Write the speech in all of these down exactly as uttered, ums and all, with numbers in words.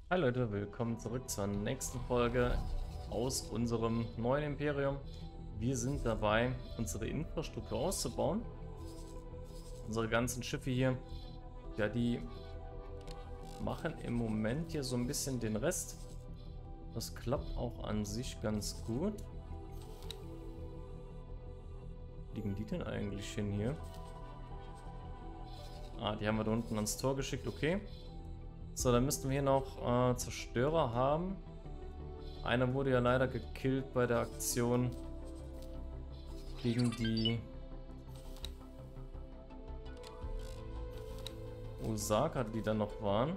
Hi Leute, willkommen zurück zur nächsten Folge aus unserem neuen Imperium. Wir sind dabei, unsere Infrastruktur auszubauen. Unsere ganzen Schiffe hier, ja, die machen im Moment hier so ein bisschen den Rest. Das klappt auch an sich ganz gut. Wo liegen die denn eigentlich hin hier? Ah, die haben wir da unten ans Tor geschickt, okay. So, dann müssten wir hier noch äh, Zerstörer haben. Einer wurde ja leider gekillt bei der Aktion gegen die Osaka, die da noch waren.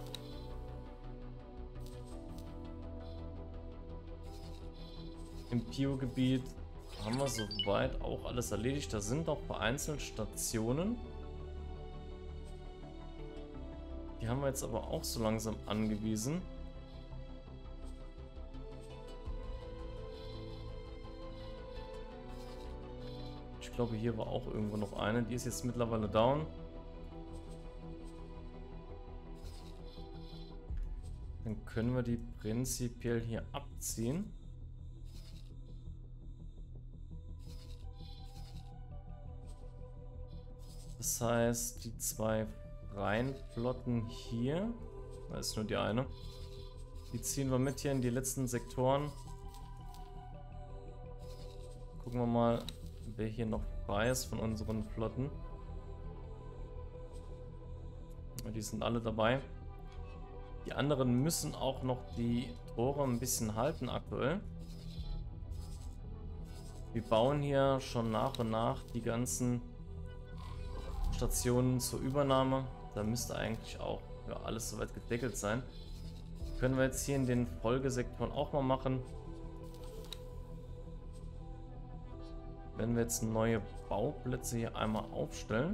Im Pio-Gebiet haben wir soweit auch alles erledigt. Da sind noch vereinzelt Stationen. Die haben wir jetzt aber auch so langsam angewiesen. Ich glaube, hier war auch irgendwo noch eine. Die ist jetzt mittlerweile down. Dann können wir die prinzipiell hier abziehen. Das heißt, die zwei freien Flotten hier, da ist nur die eine, die ziehen wir mit hier in die letzten Sektoren. Gucken wir mal, wer hier noch frei ist von unseren Flotten. Die sind alle dabei. Die anderen müssen auch noch die Tore ein bisschen halten aktuell. Wir bauen hier schon nach und nach die ganzen Stationen zur Übernahme. Da müsste eigentlich auch ja, alles soweit gedeckelt sein. Können wir jetzt hier in den Folgesektoren auch mal machen. Wenn wir jetzt neue Bauplätze hier einmal aufstellen.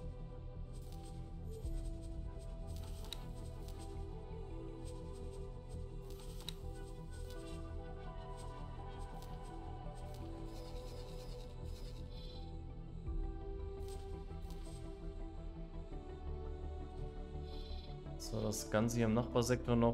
So, das Ganze hier im Nachbarsektor noch.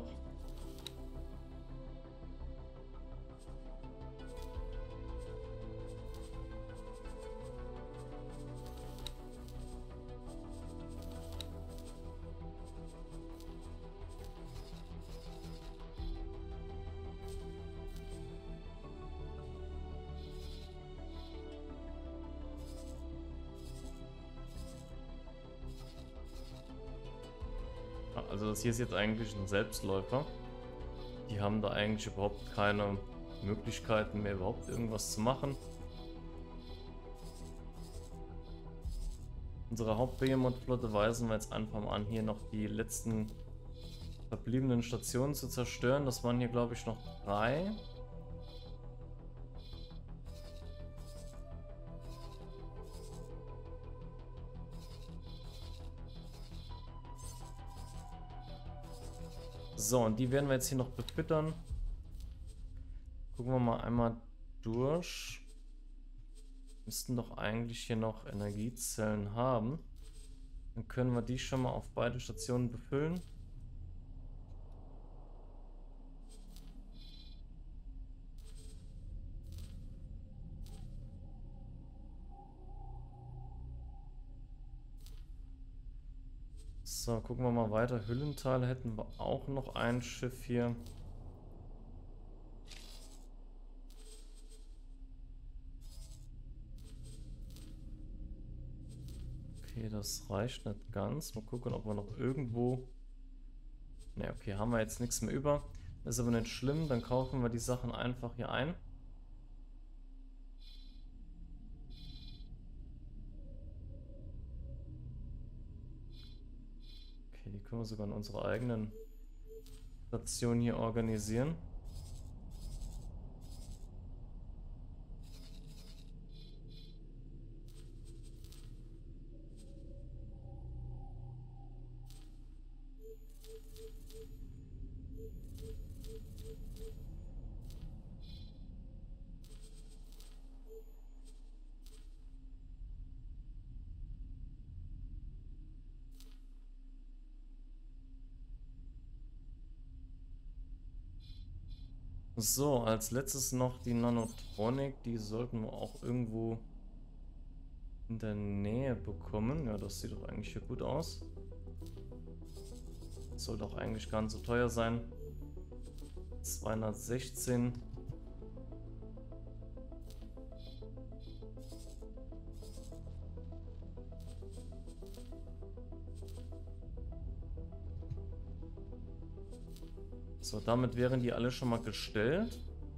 Also das hier ist jetzt eigentlich ein Selbstläufer. Die haben da eigentlich überhaupt keine Möglichkeiten mehr, überhaupt irgendwas zu machen. Unsere Haupt-Behemoth-Flotte weisen wir jetzt einfach mal an, hier noch die letzten verbliebenen Stationen zu zerstören. Das waren hier, glaube ich, noch drei. So, und die werden wir jetzt hier noch befüttern. Gucken wir mal einmal durch. Müssten doch eigentlich hier noch Energiezellen haben. Dann können wir die schon mal auf beide Stationen befüllen. So, gucken wir mal weiter. Hüllental hätten wir auch noch ein Schiff hier. Okay, das reicht nicht ganz. Mal gucken, ob wir noch irgendwo... Ne, okay, haben wir jetzt nichts mehr über. Das ist aber nicht schlimm, dann kaufen wir die Sachen einfach hier ein. Okay, die können wir sogar in unserer eigenen Station hier organisieren. So, als letztes noch die Nanotronic. Die sollten wir auch irgendwo in der Nähe bekommen. Ja, das sieht doch eigentlich hier gut aus. Sollte auch eigentlich gar nicht so teuer sein. zweihundertsechzehn. So, damit wären die alle schon mal gestellt.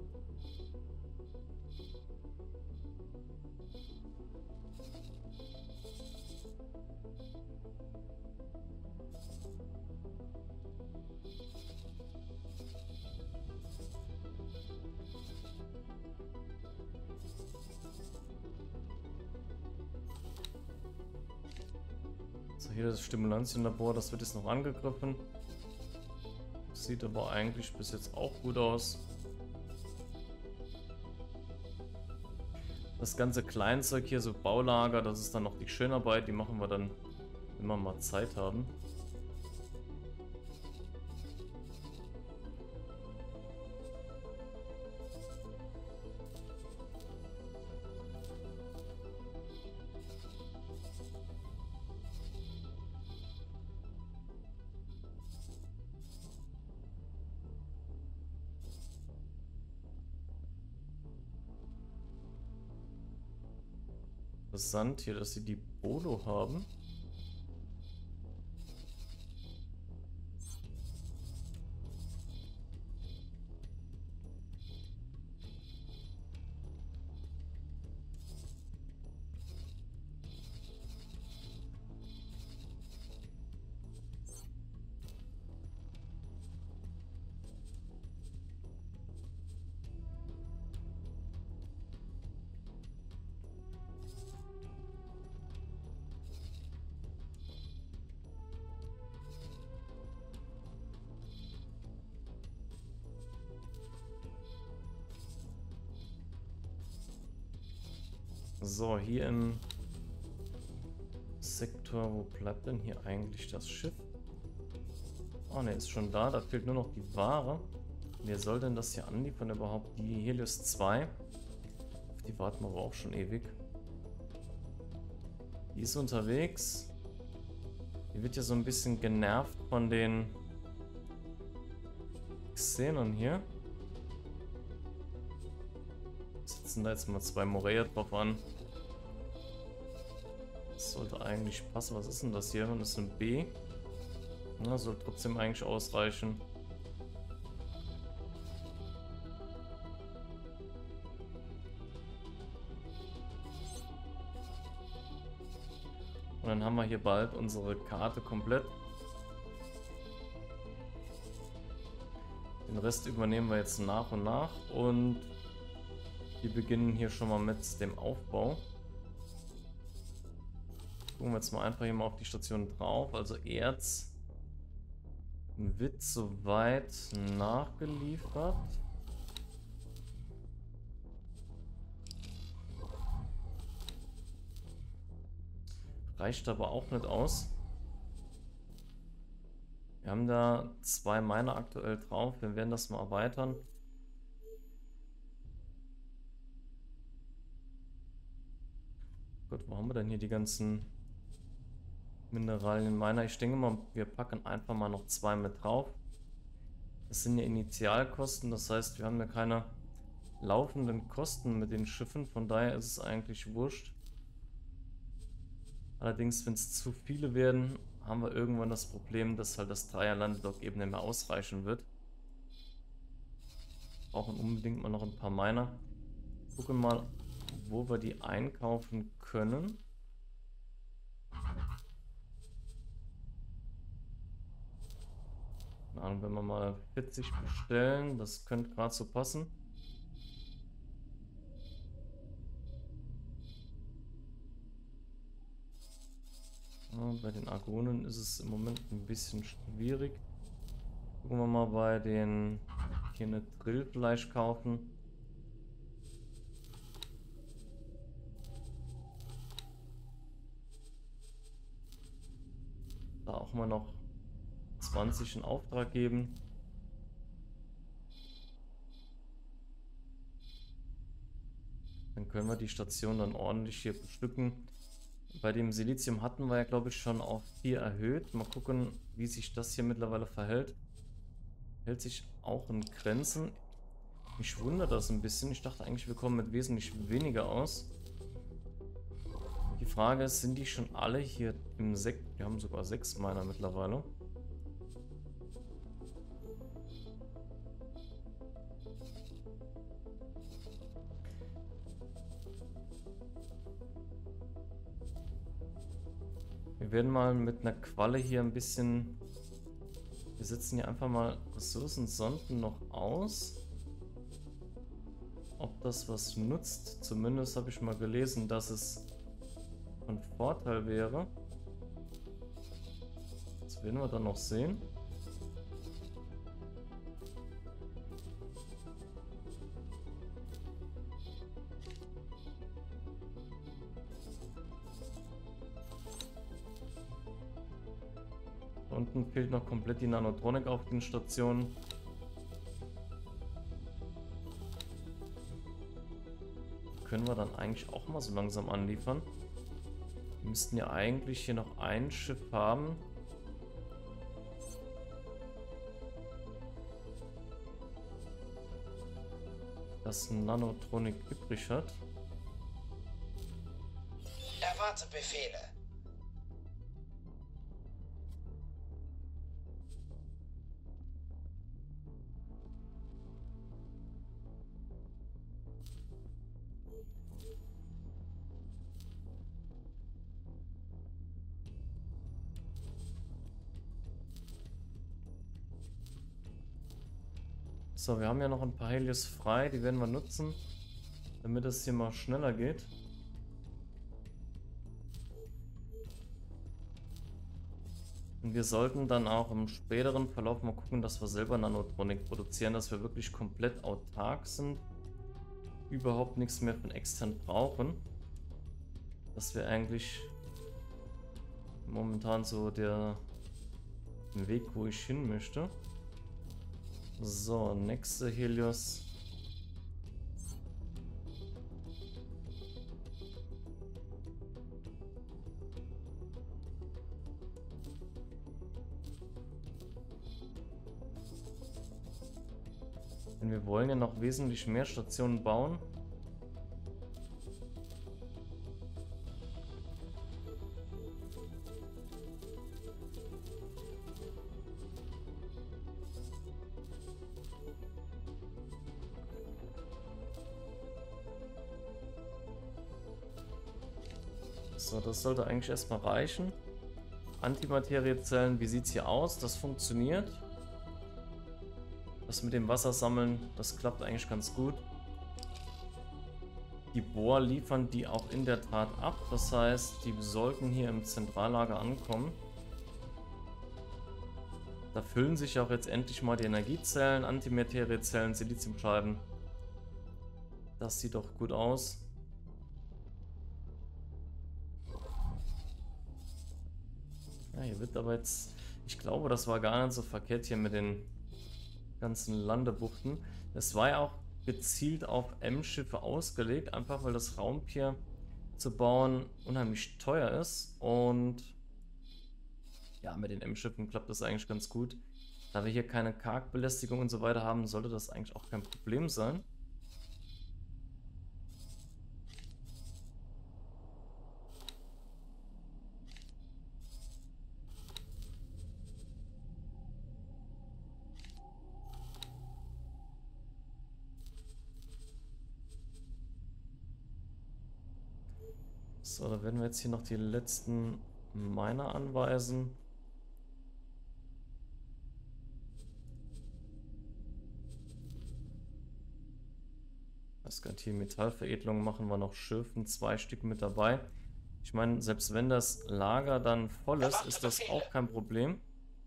So, hier das Stimulantienlabor, das wird jetzt noch angegriffen. Sieht aber eigentlich bis jetzt auch gut aus. Das ganze Kleinzeug hier, so Baulager, das ist dann noch die Schönarbeit. Die machen wir dann, wenn wir mal Zeit haben. Interessant hier, dass sie die Bolo haben. So, hier im Sektor, wo bleibt denn hier eigentlich das Schiff? Oh ne, ist schon da, da fehlt nur noch die Ware. Wer soll denn das hier anliefern überhaupt? Die Helios zwei. Auf die warten wir aber auch schon ewig. Die ist unterwegs. Die wird ja so ein bisschen genervt von den Xenon hier. Setzen da jetzt mal zwei Morea drauf an. Das sollte eigentlich passen. Was ist denn das hier? Das ist ein B. Na, soll trotzdem eigentlich ausreichen. Und dann haben wir hier bald unsere Karte komplett. Den Rest übernehmen wir jetzt nach und nach und wir beginnen hier schon mal mit dem Aufbau. Gucken wir jetzt mal einfach hier mal auf die Station drauf. Also Erz wird soweit nachgeliefert. Reicht aber auch nicht aus. Wir haben da zwei Miner aktuell drauf. Wir werden das mal erweitern. Gut, wo haben wir denn hier die ganzen Mineralien Miner? Ich denke mal, wir packen einfach mal noch zwei mit drauf. Das sind ja Initialkosten, das heißt, wir haben ja keine laufenden Kosten mit den Schiffen, von daher ist es eigentlich wurscht. Allerdings, wenn es zu viele werden, haben wir irgendwann das Problem, dass halt das Dreier-Landedock eben nicht mehr ausreichen wird. Brauchen unbedingt mal noch ein paar Miner. Gucken mal, wo wir die einkaufen können. Na, wenn wir mal vierzig bestellen, das könnte gerade so passen. Ja, bei den Argonen ist es im Moment ein bisschen schwierig. Gucken wir mal bei den hier eine Drillfleisch kaufen. Da auch mal noch zwanzig in Auftrag geben. Dann können wir die Station dann ordentlich hier bestücken. Bei dem Silizium hatten wir ja, glaube ich, schon auf vier erhöht. Mal gucken, wie sich das hier mittlerweile verhält. Hält sich auch in Grenzen. Mich wundert das ein bisschen. Ich dachte eigentlich, wir kommen mit wesentlich weniger aus. Die Frage ist, sind die schon alle hier im Sekt? Wir haben sogar sechs Miner mittlerweile. Wir werden mal mit einer Qualle hier ein bisschen... Wir setzen hier einfach mal Ressourcensonden noch aus. Ob das was nutzt, zumindest habe ich mal gelesen, dass es von Vorteil wäre. Das werden wir dann noch sehen. Unten fehlt noch komplett die Nanotronik auf den Stationen. Können wir dann eigentlich auch mal so langsam anliefern. Wir müssten ja eigentlich hier noch ein Schiff haben. Das Nanotronik übrig hat. Erwarte Befehle. So, wir haben ja noch ein paar Helios frei, die werden wir nutzen, damit es hier mal schneller geht. Und wir sollten dann auch im späteren Verlauf mal gucken, dass wir selber Nanotronik produzieren, dass wir wirklich komplett autark sind, überhaupt nichts mehr von extern brauchen. Das wäre eigentlich momentan so der Weg, wo ich hin möchte. So, nächste Helios. Denn wir wollen ja noch wesentlich mehr Stationen bauen. So, das sollte eigentlich erstmal reichen. Antimateriezellen, wie sieht es hier aus? Das funktioniert. Das mit dem Wasser sammeln, das klappt eigentlich ganz gut. Die Bohr liefern die auch in der Tat ab. Das heißt, die sollten hier im Zentrallager ankommen. Da füllen sich auch jetzt endlich mal die Energiezellen, Antimateriezellen, Siliziumscheiben. Das sieht doch gut aus. Ja, hier wird aber jetzt... Ich glaube, das war gar nicht so verkehrt hier mit den ganzen Landebuchten. Es war ja auch gezielt auf M-Schiffe ausgelegt, einfach weil das Raumpier zu bauen unheimlich teuer ist. Und ja, mit den M-Schiffen klappt das eigentlich ganz gut. Da wir hier keine Kargbelästigung und so weiter haben, sollte das eigentlich auch kein Problem sein. So, da werden wir jetzt hier noch die letzten Miner anweisen. Das Garantie Metallveredelung machen wir noch Schürfen, zwei Stück mit dabei. Ich meine, selbst wenn das Lager dann voll ist, ist das auch kein Problem.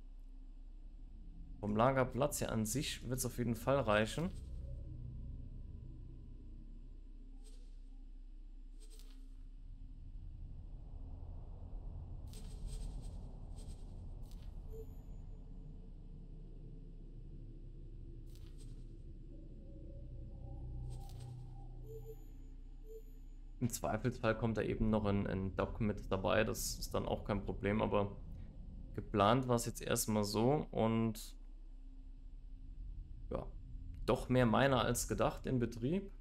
Vom Lagerplatz her an sich wird es auf jeden Fall reichen. Im Zweifelsfall kommt da eben noch ein, ein Dock mit dabei, das ist dann auch kein Problem, aber geplant war es jetzt erstmal so und ja, doch mehr Miner als gedacht in Betrieb.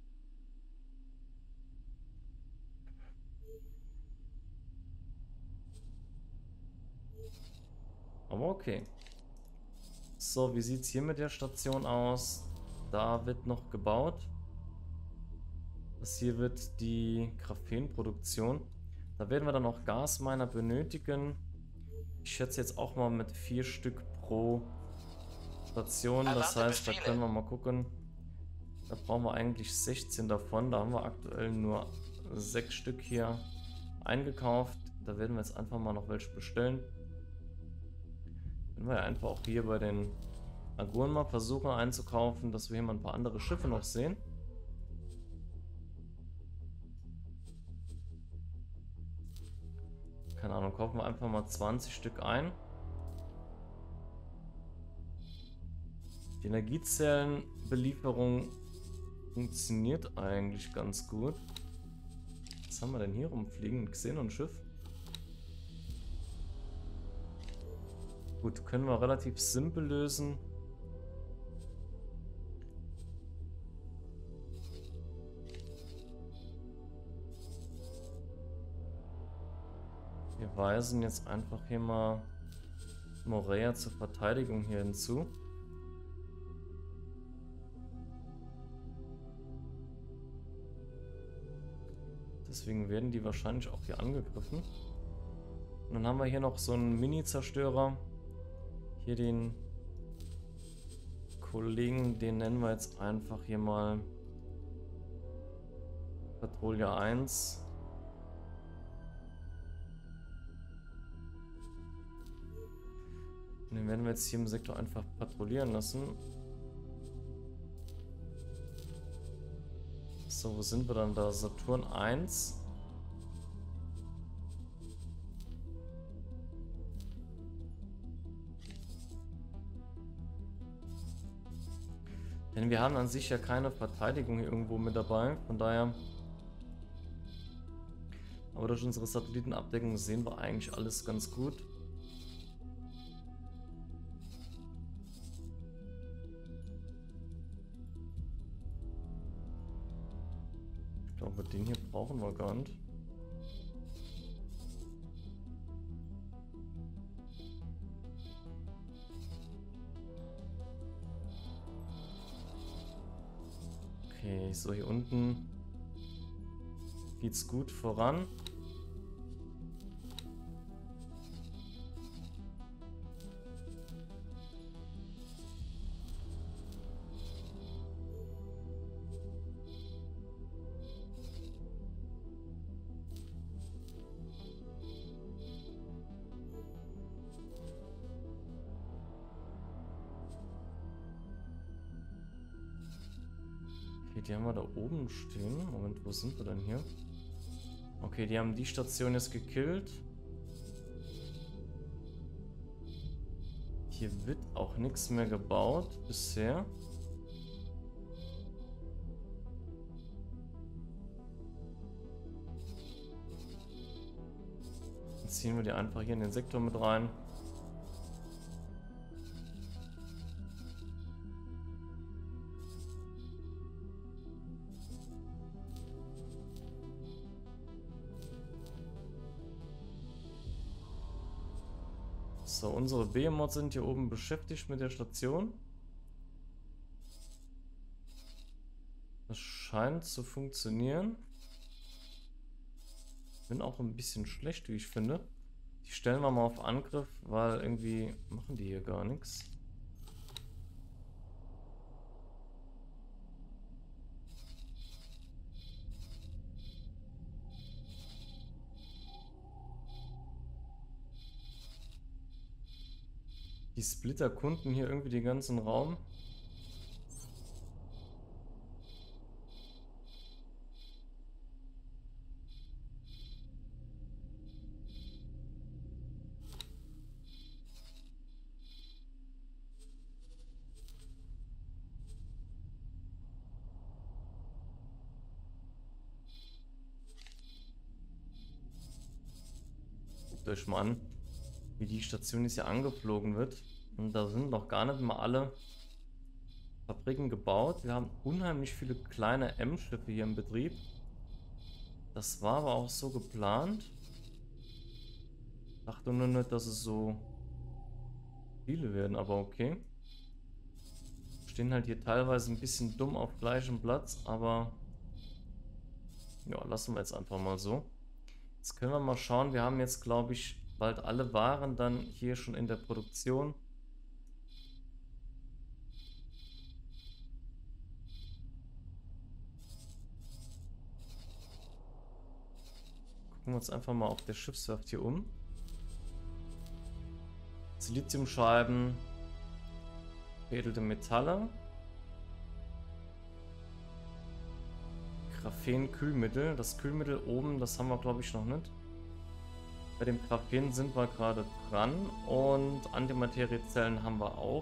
Aber okay. So, wie sieht es hier mit der Station aus? Da wird noch gebaut. Das hier wird die Graphenproduktion. Da werden wir dann auch Gasminer benötigen. Ich schätze jetzt auch mal mit vier Stück pro Station. Das heißt, da können wir mal gucken. Da brauchen wir eigentlich sechzehn davon. Da haben wir aktuell nur sechs Stück hier eingekauft. Da werden wir jetzt einfach mal noch welche bestellen. Können wir ja einfach auch hier bei den Aguren mal versuchen einzukaufen, dass wir hier mal ein paar andere Schiffe noch sehen. Keine Ahnung, kaufen wir einfach mal zwanzig Stück ein. Die Energiezellenbelieferung funktioniert eigentlich ganz gut. Was haben wir denn hier rumfliegen? Ein Xenon-Schiff. Gut, können wir relativ simpel lösen. Wir weisen jetzt einfach hier mal Morea zur Verteidigung hier hinzu. Deswegen werden die wahrscheinlich auch hier angegriffen. Und dann haben wir hier noch so einen Mini-Zerstörer. Hier den Kollegen, den nennen wir jetzt einfach hier mal Patrouille eins. Und den werden wir jetzt hier im Sektor einfach patrouillieren lassen. So, wo sind wir dann da? Saturn eins. Denn wir haben an sich ja keine Verteidigung hier irgendwo mit dabei, von daher. Aber durch unsere Satellitenabdeckung sehen wir eigentlich alles ganz gut. Ich glaube, den hier brauchen wir gar nicht. Okay, so hier unten geht's gut voran. Die haben wir da oben stehen. Moment, wo sind wir denn hier? Okay, die haben die Station jetzt gekillt. Hier wird auch nichts mehr gebaut bisher. Dann ziehen wir die einfach hier in den Sektor mit rein. So, unsere Behemoths sind hier oben beschäftigt mit der Station. Das scheint zu funktionieren. Bin auch ein bisschen schlecht, wie ich finde. Die stellen wir mal auf Angriff, weil irgendwie machen die hier gar nichts. Die Splitter kunden hier irgendwie den ganzen Raum. guckt euch mal an, wie die Station jetzt hier angeflogen wird. Und da sind noch gar nicht mal alle Fabriken gebaut. Wir haben unheimlich viele kleine M-Schiffe hier im Betrieb. Das war aber auch so geplant. Ich dachte nur nicht, dass es so viele werden, aber okay. Stehen halt hier teilweise ein bisschen dumm auf gleichem Platz, aber ja, lassen wir jetzt einfach mal so. Jetzt können wir mal schauen, wir haben jetzt, glaube ich, bald alle Waren dann hier schon in der Produktion. Gucken wir uns einfach mal auf der Schiffswerft hier um. Siliziumscheiben, veredelte Metalle, Graphen-Kühlmittel. Das Kühlmittel oben, das haben wir glaube ich noch nicht. Bei dem Graphen sind wir gerade dran und Antimateriezellen haben wir auch.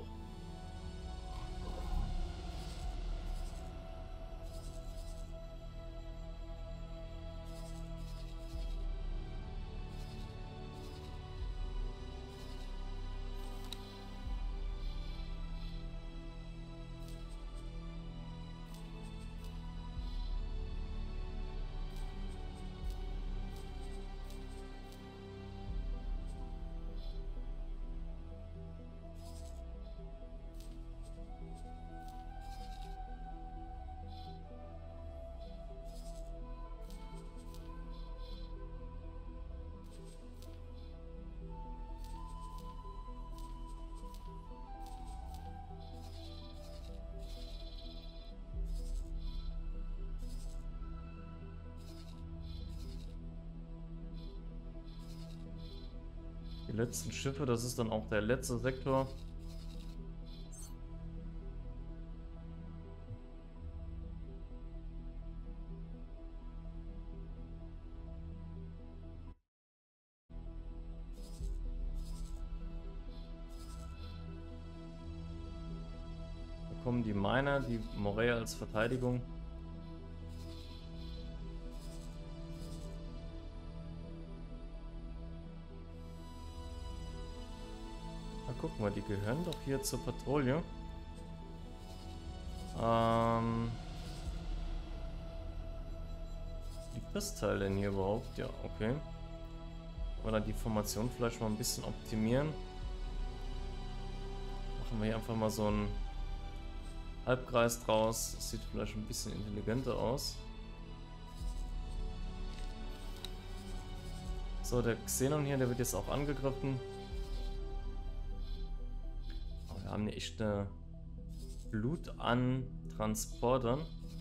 Die letzten Schiffe, das ist dann auch der letzte Sektor. Da kommen die Miner, die Moray als Verteidigung. Guck mal, die gehören doch hier zur Patrouille. Ähm, liegt das Teil denn hier überhaupt? Ja, okay. Oder die Formation vielleicht mal ein bisschen optimieren. Machen wir hier einfach mal so einen Halbkreis draus. Das sieht vielleicht ein bisschen intelligenter aus. So, der Xenon hier, der wird jetzt auch angegriffen. Wir haben hier echt eine Flut an Transportern.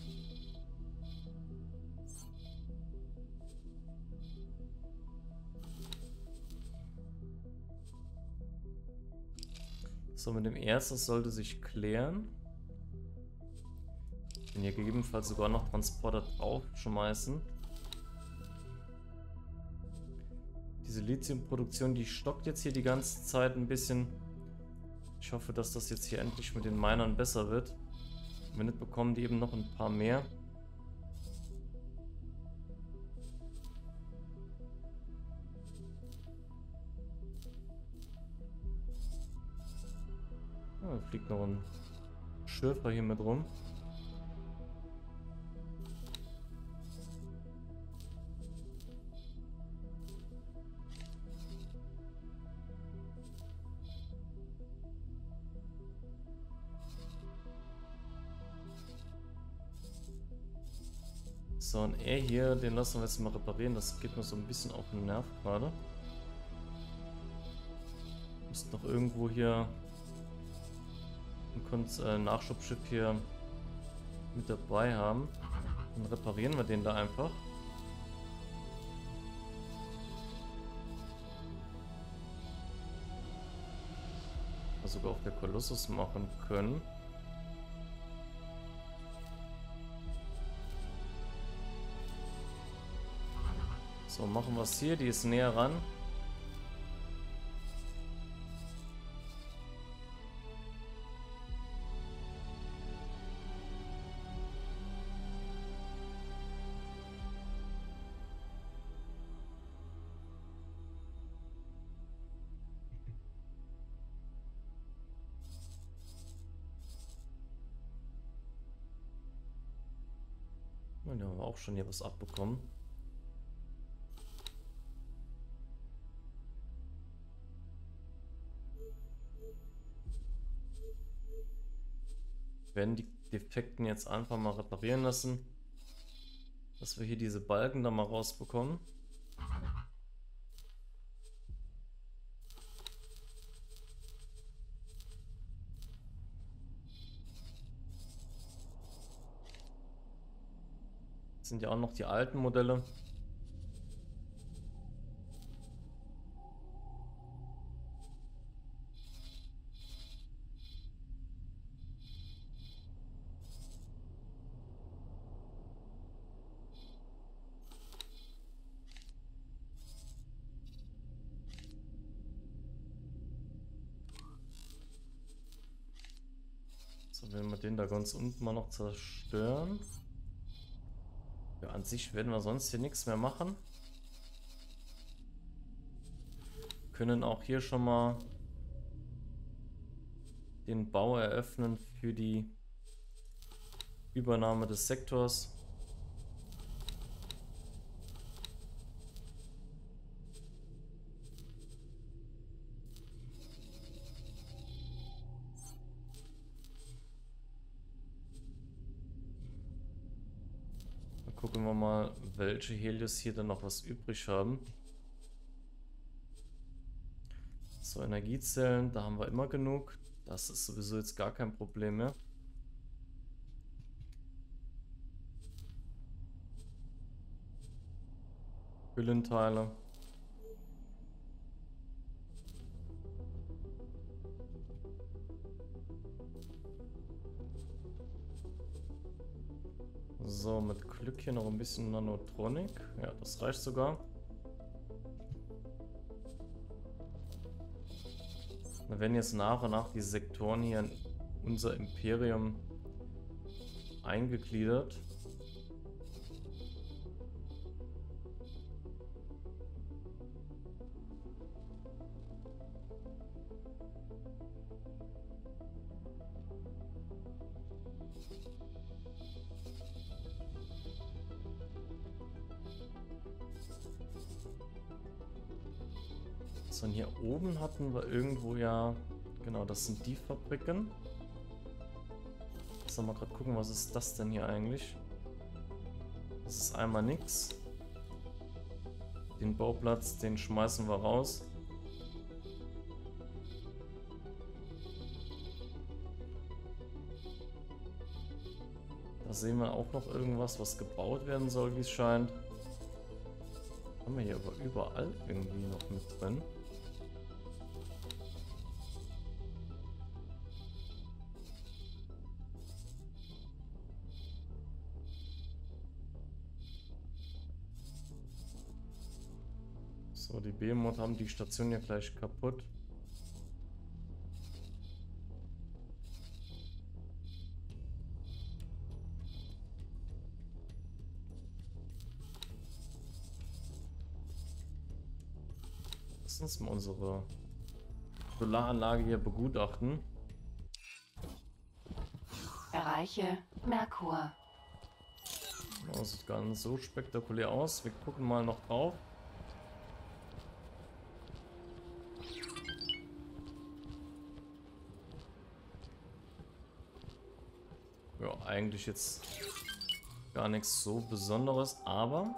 So, mit dem ersten sollte sich klären. Ich kann hier gegebenenfalls sogar noch Transporter draufschmeißen. Diese Lithiumproduktion, die stockt jetzt hier die ganze Zeit ein bisschen. Ich hoffe, dass das jetzt hier endlich mit den Minern besser wird. Wenn nicht, bekommen die eben noch ein paar mehr. Ah, da fliegt noch ein Schürfer hier mit rum. So, und er hier, den lassen wir jetzt mal reparieren. Das geht mir so ein bisschen auf den Nerv gerade. Müssten noch irgendwo hier ein äh, Nachschubschiff hier mit dabei haben. Dann reparieren wir den da einfach. Was sogar auf der Kolossus machen können. So, machen wir es hier. Die ist näher ran. Und da haben wir auch schon hier was abbekommen. Wir werden die Defekten jetzt einfach mal reparieren lassen, dass wir hier diese Balken da mal rausbekommen. Das sind ja auch noch die alten Modelle. So, wenn wir den da ganz unten mal noch zerstören. Ja, an sich werden wir sonst hier nichts mehr machen. Können auch hier schon mal den Bau eröffnen für die Übernahme des Sektors. Gucken wir mal, welche Helios hier dann noch was übrig haben. So, Energiezellen, da haben wir immer genug. Das ist sowieso jetzt gar kein Problem mehr. Hüllenteile. So, mit Glück hier noch ein bisschen Nanotronik. Ja, das reicht sogar. Wir werden jetzt nach und nach die Sektoren hier in unser Imperium eingegliedert. So, und hier oben hatten wir irgendwo ja, genau, das sind die Fabriken. Jetzt mal gerade gucken, was ist das denn hier eigentlich? Das ist einmal nix. Den Bauplatz, den schmeißen wir raus. Da sehen wir auch noch irgendwas, was gebaut werden soll, wie es scheint. Haben wir hier aber überall irgendwie noch mit drin. So, die Behemoth haben die Station ja gleich kaputt. Lass uns mal unsere Solaranlage hier begutachten. Erreiche Merkur. Das sieht gar nicht so spektakulär aus. Wir gucken mal noch drauf. Ja, eigentlich jetzt gar nichts so Besonderes, aber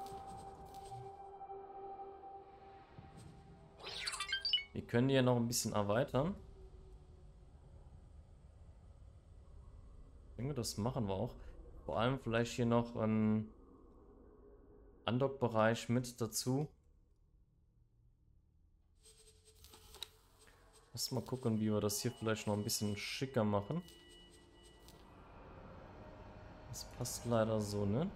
wir können die ja noch ein bisschen erweitern. Ich denke, das machen wir auch. Vor allem vielleicht hier noch einen Undock-Bereich mit dazu. Lass mal gucken, wie wir das hier vielleicht noch ein bisschen schicker machen. Das passt leider so nicht.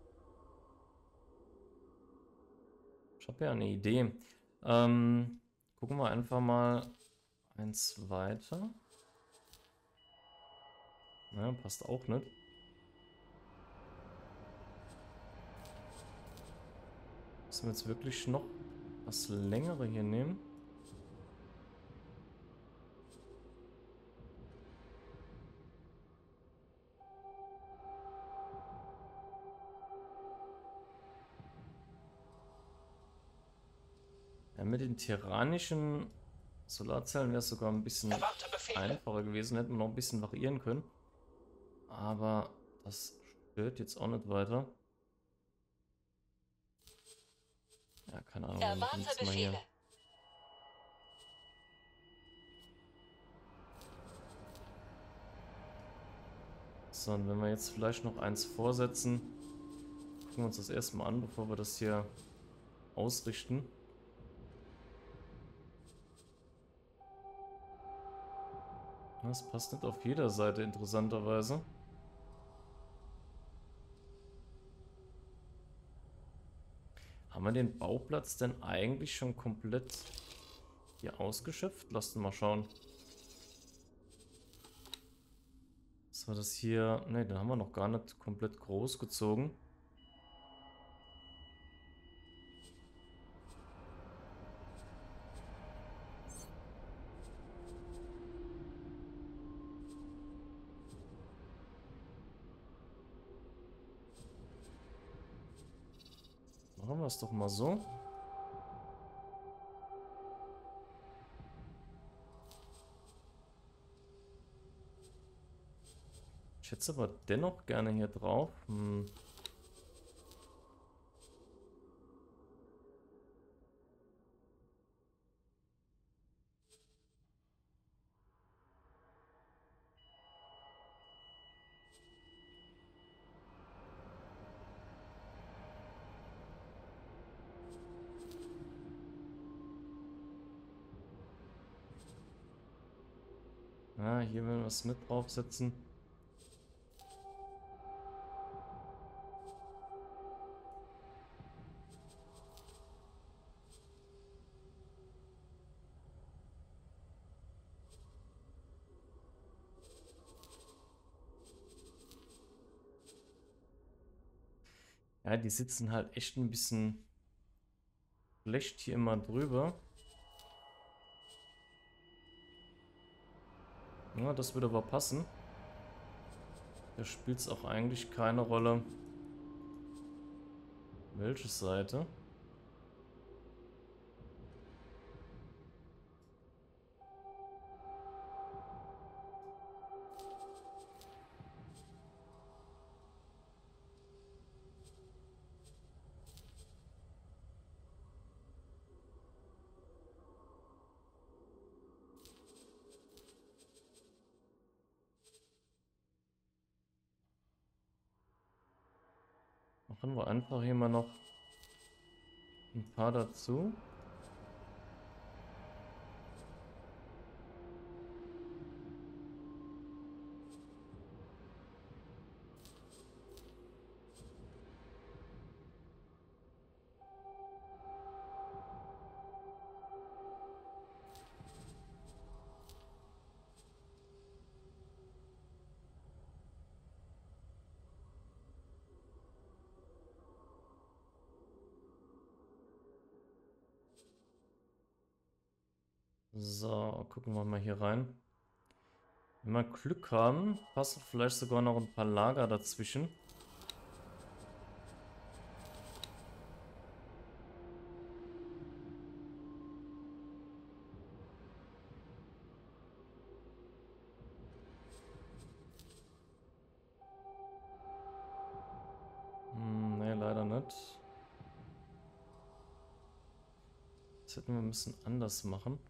Ich habe ja eine Idee. Ähm, Gucken wir einfach mal eins weiter. Ja, passt auch nicht. Müssen wir jetzt wirklich noch das längere hier nehmen? Ja, mit den tyrannischen Solarzellen wäre es sogar ein bisschen einfacher gewesen. Hätten wir noch ein bisschen variieren können. Aber das stört jetzt auch nicht weiter. Ja, keine Ahnung. Wir machen jetzt mal hier. So, und wenn wir jetzt vielleicht noch eins vorsetzen, gucken wir uns das erstmal an, bevor wir das hier ausrichten. Das passt nicht auf jeder Seite, interessanterweise. Haben wir den Bauplatz denn eigentlich schon komplett hier ausgeschöpft? Lasst uns mal schauen. Was war das hier? Ne, den haben wir noch gar nicht komplett groß gezogen. Machen wir es doch mal so. Ich hätte es aber dennoch gerne hier drauf. Hm. Ja, hier werden wir es mit draufsetzen. Ja, die sitzen halt echt ein bisschen schlecht hier immer drüber. Ja, das würde aber passen. Da spielt es auch eigentlich keine Rolle, welche Seite. Machen wir einfach hier mal noch ein paar dazu. So, gucken wir mal hier rein. Wenn wir Glück haben, passen vielleicht sogar noch ein paar Lager dazwischen. Hm, ne, leider nicht. Das hätten wir ein bisschen anders machen.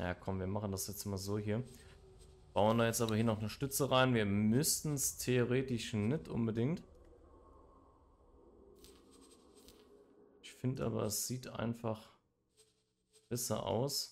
Naja, komm, wir machen das jetzt mal so hier. Bauen da jetzt aber hier noch eine Stütze rein. Wir müssten es theoretisch nicht unbedingt. Ich finde aber, es sieht einfach besser aus.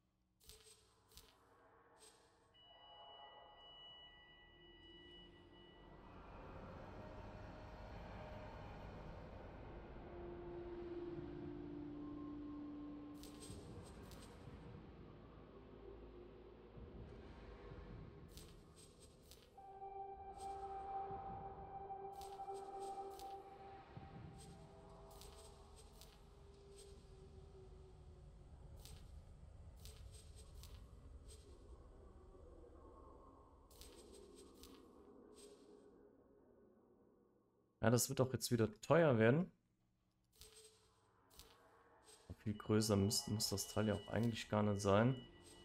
Ja, das wird auch jetzt wieder teuer werden. Viel größer muss, muss das Teil ja auch eigentlich gar nicht sein.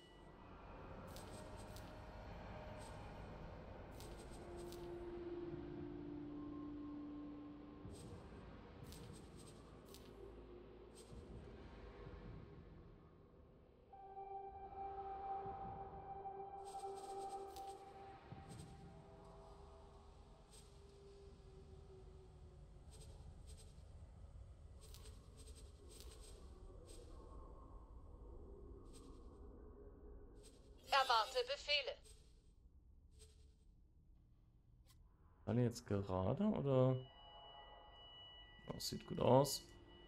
Erwarte Befehle. Alle jetzt gerade oder? Oh, sieht gut aus.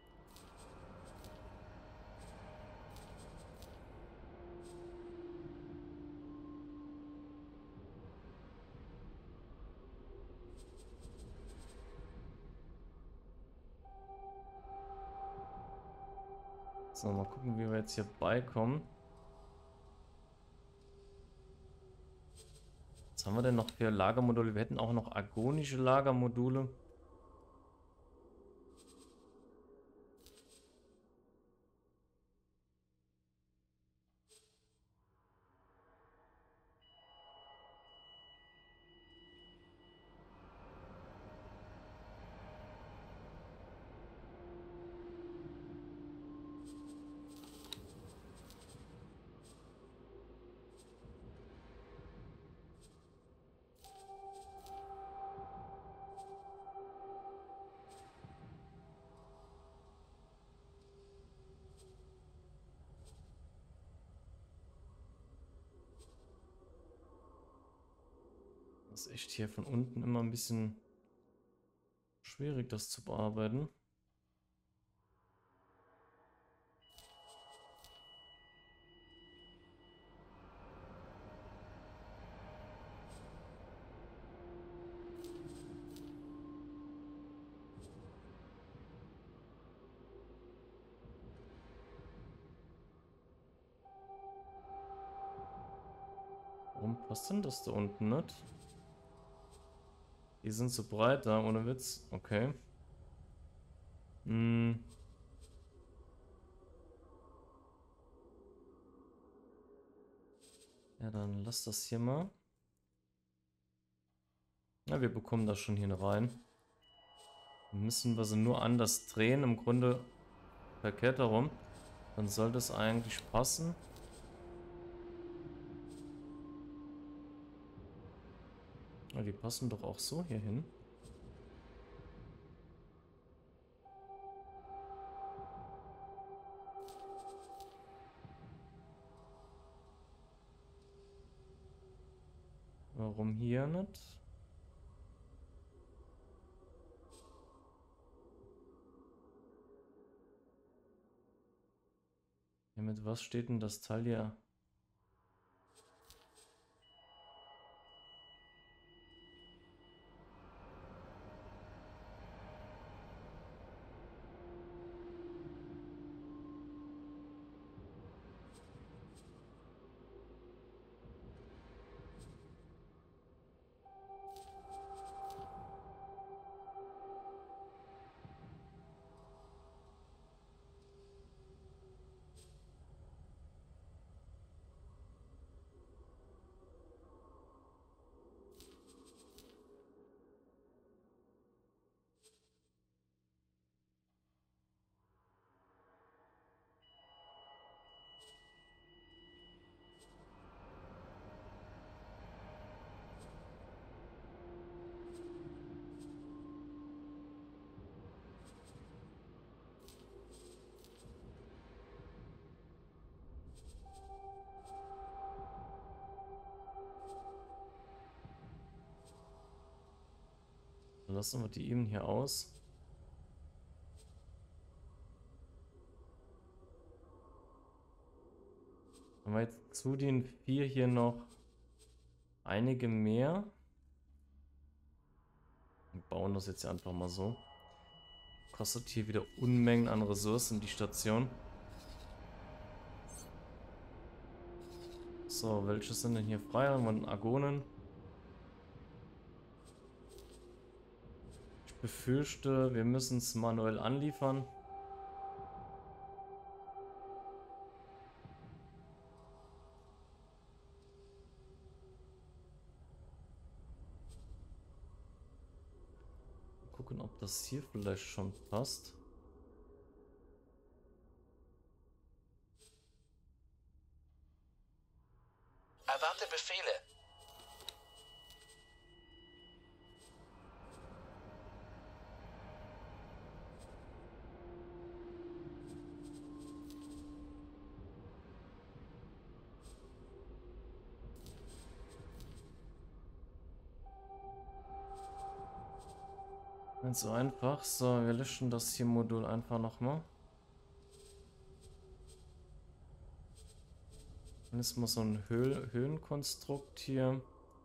So, mal gucken, wie wir jetzt hier beikommen. Was haben wir denn noch für Lagermodule? Wir hätten auch noch argonische Lagermodule. Das ist echt hier von unten immer ein bisschen schwierig, das zu bearbeiten. Warum passt denn das da unten nicht? Die sind so breit da, ohne Witz. Okay. Hm. Ja, dann lass das hier mal. Na, wir bekommen das schon hier rein. Müssen wir sie nur anders drehen, im Grunde verkehrt herum. Dann soll das eigentlich passen. Ja, die passen doch auch so hier hin. Warum hier nicht? Ja, mit was steht denn das Teil hier? Dann lassen wir die eben hier aus. Haben wir jetzt zu den vier hier noch einige mehr. Wir bauen das jetzt einfach mal so. Kostet hier wieder Unmengen an Ressourcen, die Station. So, welche sind denn hier frei? Haben wir einen Argonen? Ich befürchte, wir müssen es manuell anliefern. Gucken, ob das hier vielleicht schon passt. Erwarte Befehle. Ganz so einfach. So, wir löschen das hier Modul einfach nochmal. Dann ist mal so ein Höh Höhenkonstrukt hier.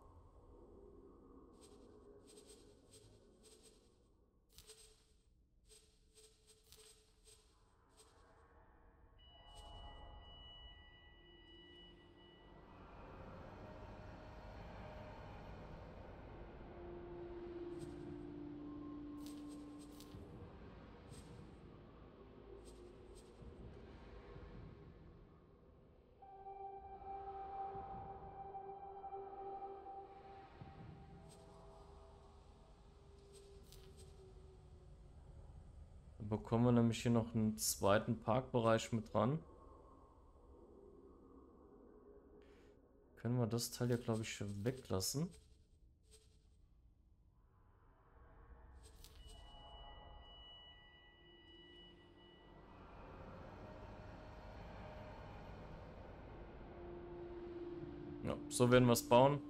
Dann bekommen wir nämlich hier noch einen zweiten Parkbereich mit dran. Können wir das Teil hier, glaube ich, weglassen. Ja, so werden wir es bauen.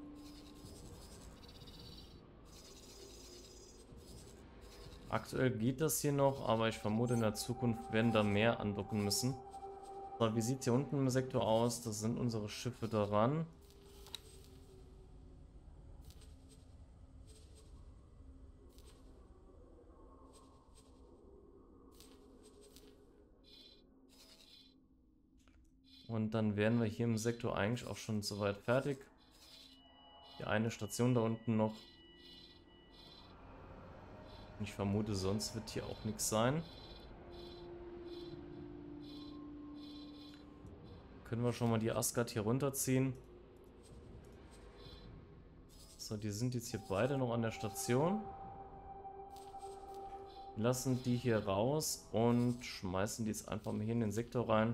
Aktuell geht das hier noch, aber ich vermute, in der Zukunft werden da mehr andocken müssen. So, wie sieht es hier unten im Sektor aus? Das sind unsere Schiffe daran. Und dann wären wir hier im Sektor eigentlich auch schon soweit fertig. Die eine Station da unten noch. Ich vermute, sonst wird hier auch nichts sein. Können wir schon mal die Asgard hier runterziehen. So, die sind jetzt hier beide noch an der Station. Wir lassen die hier raus und schmeißen die jetzt einfach mal hier in den Sektor rein.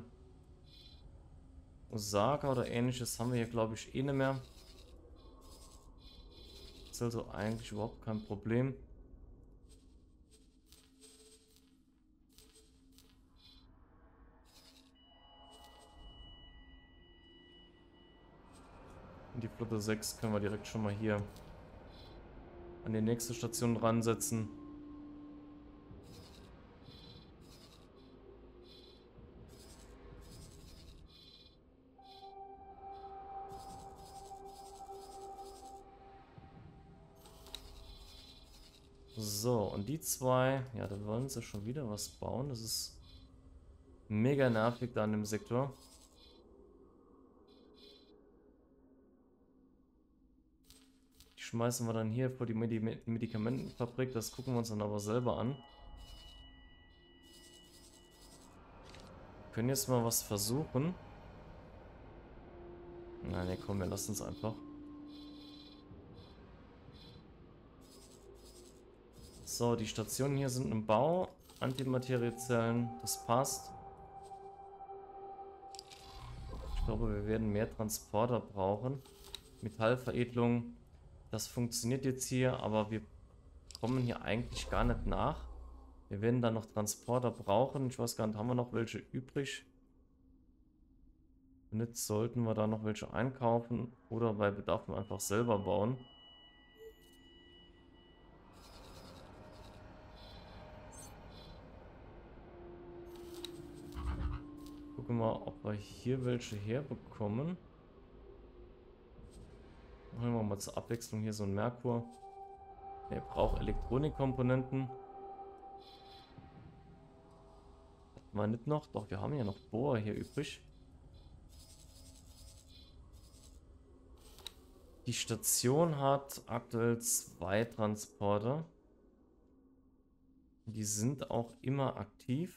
Osaka oder ähnliches haben wir hier, glaube ich, eh nicht mehr. Das ist also eigentlich überhaupt kein Problem. Und die Flotte sechs können wir direkt schon mal hier an die nächste Station dran setzen. So, und die zwei, ja, da wollen sie schon wieder was bauen. Das ist mega nervig da in dem Sektor. Die schmeißen wir dann hier vor die Medi Medikamentenfabrik. Das gucken wir uns dann aber selber an. Wir können jetzt mal was versuchen. Nein, nee, komm, wir lassen es einfach. So, die Stationen hier sind im Bau. Antimateriezellen, das passt. Ich glaube, wir werden mehr Transporter brauchen. Metallveredelung, das funktioniert jetzt hier, aber wir kommen hier eigentlich gar nicht nach. Wir werden dann noch Transporter brauchen. Ich weiß gar nicht, haben wir noch welche übrig? Und jetzt sollten wir da noch welche einkaufen oder bei Bedarf einfach selber bauen. Gucken wir mal, ob wir hier welche herbekommen. Holen wir mal zur Abwechslung hier so einen Merkur. Der braucht Elektronikkomponenten. Hatten wir nicht noch? Doch, wir haben ja noch Bohr hier übrig. Die Station hat aktuell zwei Transporter. Die sind auch immer aktiv.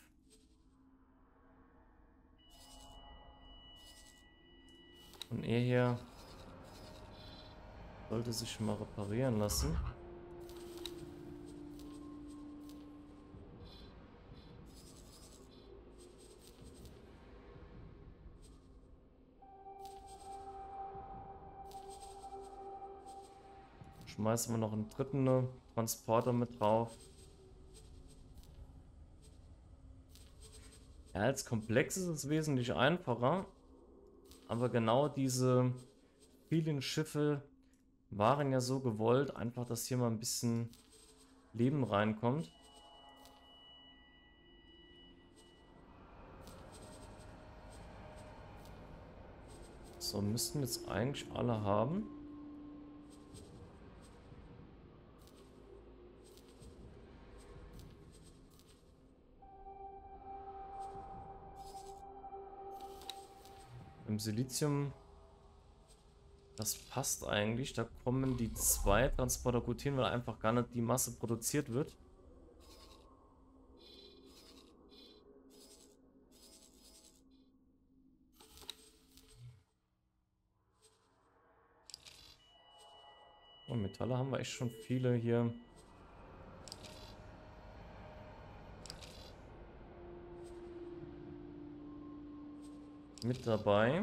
Und er hier sollte sich mal reparieren lassen. Schmeißen wir noch einen dritten Transporter mit drauf. Ja, als Komplex ist es wesentlich einfacher. Aber genau diese vielen Schiffe waren ja so gewollt, einfach, dass hier mal ein bisschen Leben reinkommt. So, müssten jetzt eigentlich alle haben. Im Silizium, das passt eigentlich. Da kommen die zwei Transporter gut hin, weil einfach gar nicht die Masse produziert wird. Und Metalle haben wir echt schon viele hier. Mit dabei.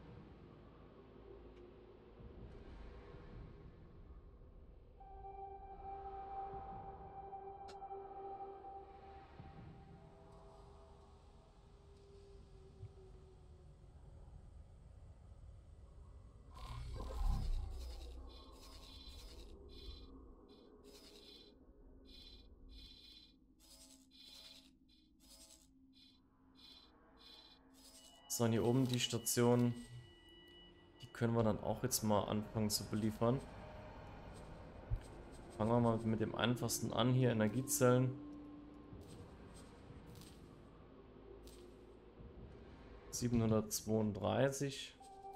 So, und hier oben die Station, die können wir dann auch jetzt mal anfangen zu beliefern. Fangen wir mal mit dem einfachsten an, hier Energiezellen. siebenhundertzweiunddreißig.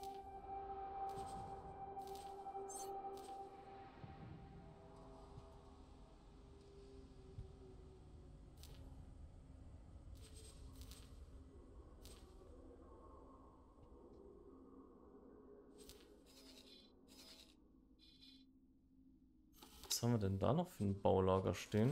Was haben wir denn da noch für ein Baulager stehen?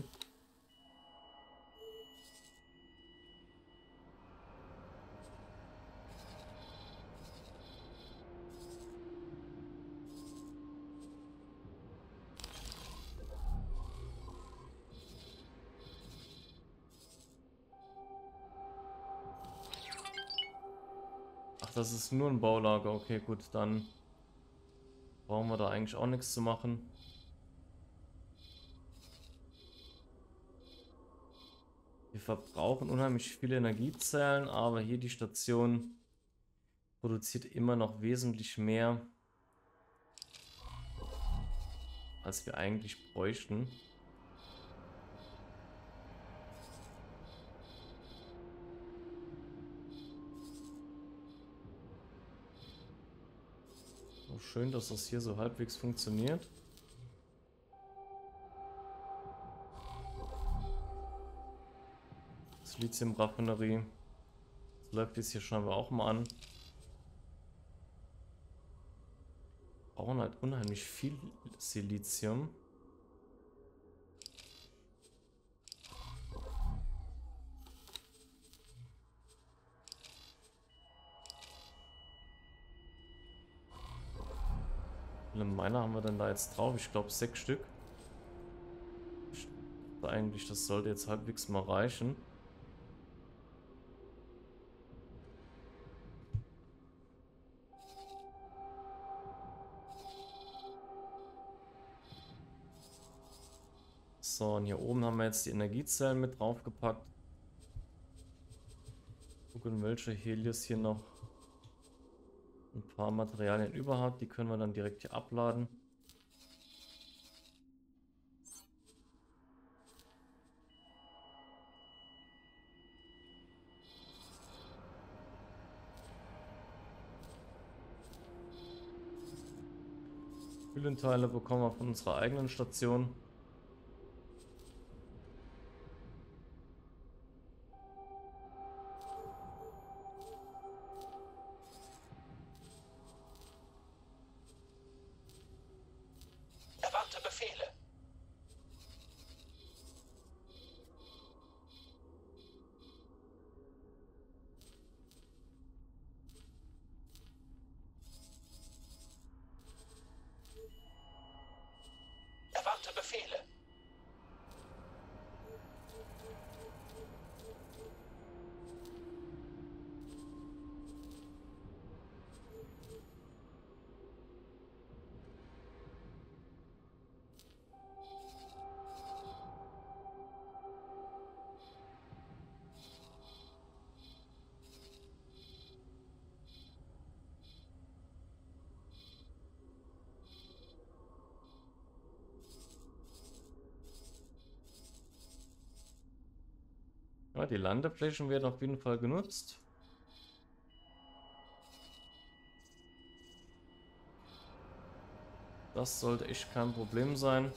Ach, das ist nur ein Baulager. Okay, gut, dann brauchen wir da eigentlich auch nichts zu machen. Wir verbrauchen unheimlich viele Energiezellen, aber hier die Station produziert immer noch wesentlich mehr, als wir eigentlich bräuchten. So schön, dass das hier so halbwegs funktioniert. Lithium-Raffinerie. Das läuft jetzt hier scheinbar auch mal an. Brauchen halt unheimlich viel Silizium. Wie viele Miner haben wir denn da jetzt drauf? Ich glaube sechs Stück. Ich dachte eigentlich, das sollte jetzt halbwegs mal reichen. So, und hier oben haben wir jetzt die Energiezellen mit draufgepackt. gucken, welche Helios hier noch ein paar Materialien über hat. Die können wir dann direkt hier abladen. Kühlenteile bekommen wir von unserer eigenen Station. Erwarte Befehle. Erwarte Befehle. Ja, die Landeflächen werden auf jeden Fall genutzt. Das sollte echt kein Problem sein.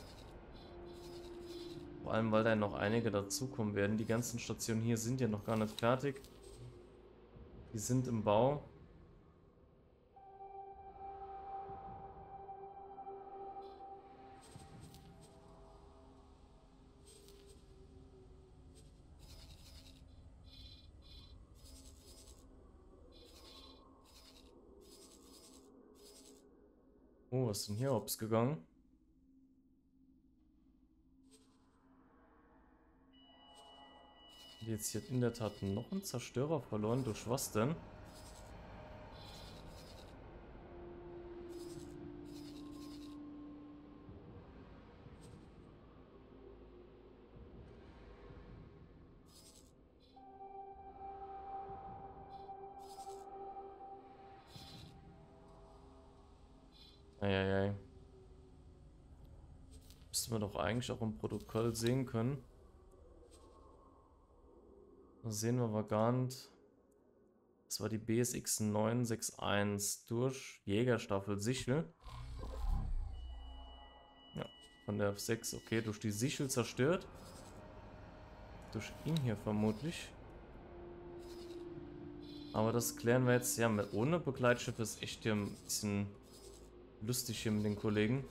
Vor allem, weil da noch einige dazukommen werden. Die ganzen Stationen hier sind ja noch gar nicht fertig. Die sind im Bau. Oh, was ist denn hier hops gegangen? Jetzt hier in der Tat noch ein Zerstörer verloren. Durch was denn? Eieiei. Müssten wir doch eigentlich auch im Protokoll sehen können. Da sehen wir vagant. Das war die B S X neun sechs eins durch Jägerstaffel Sichel. Ja, von der F sechs, okay, durch die Sichel zerstört. Durch ihn hier vermutlich. Aber das klären wir jetzt, ja, mit ohne Begleitschiff ist echt hier ein bisschen lustig hier mit den Kollegen.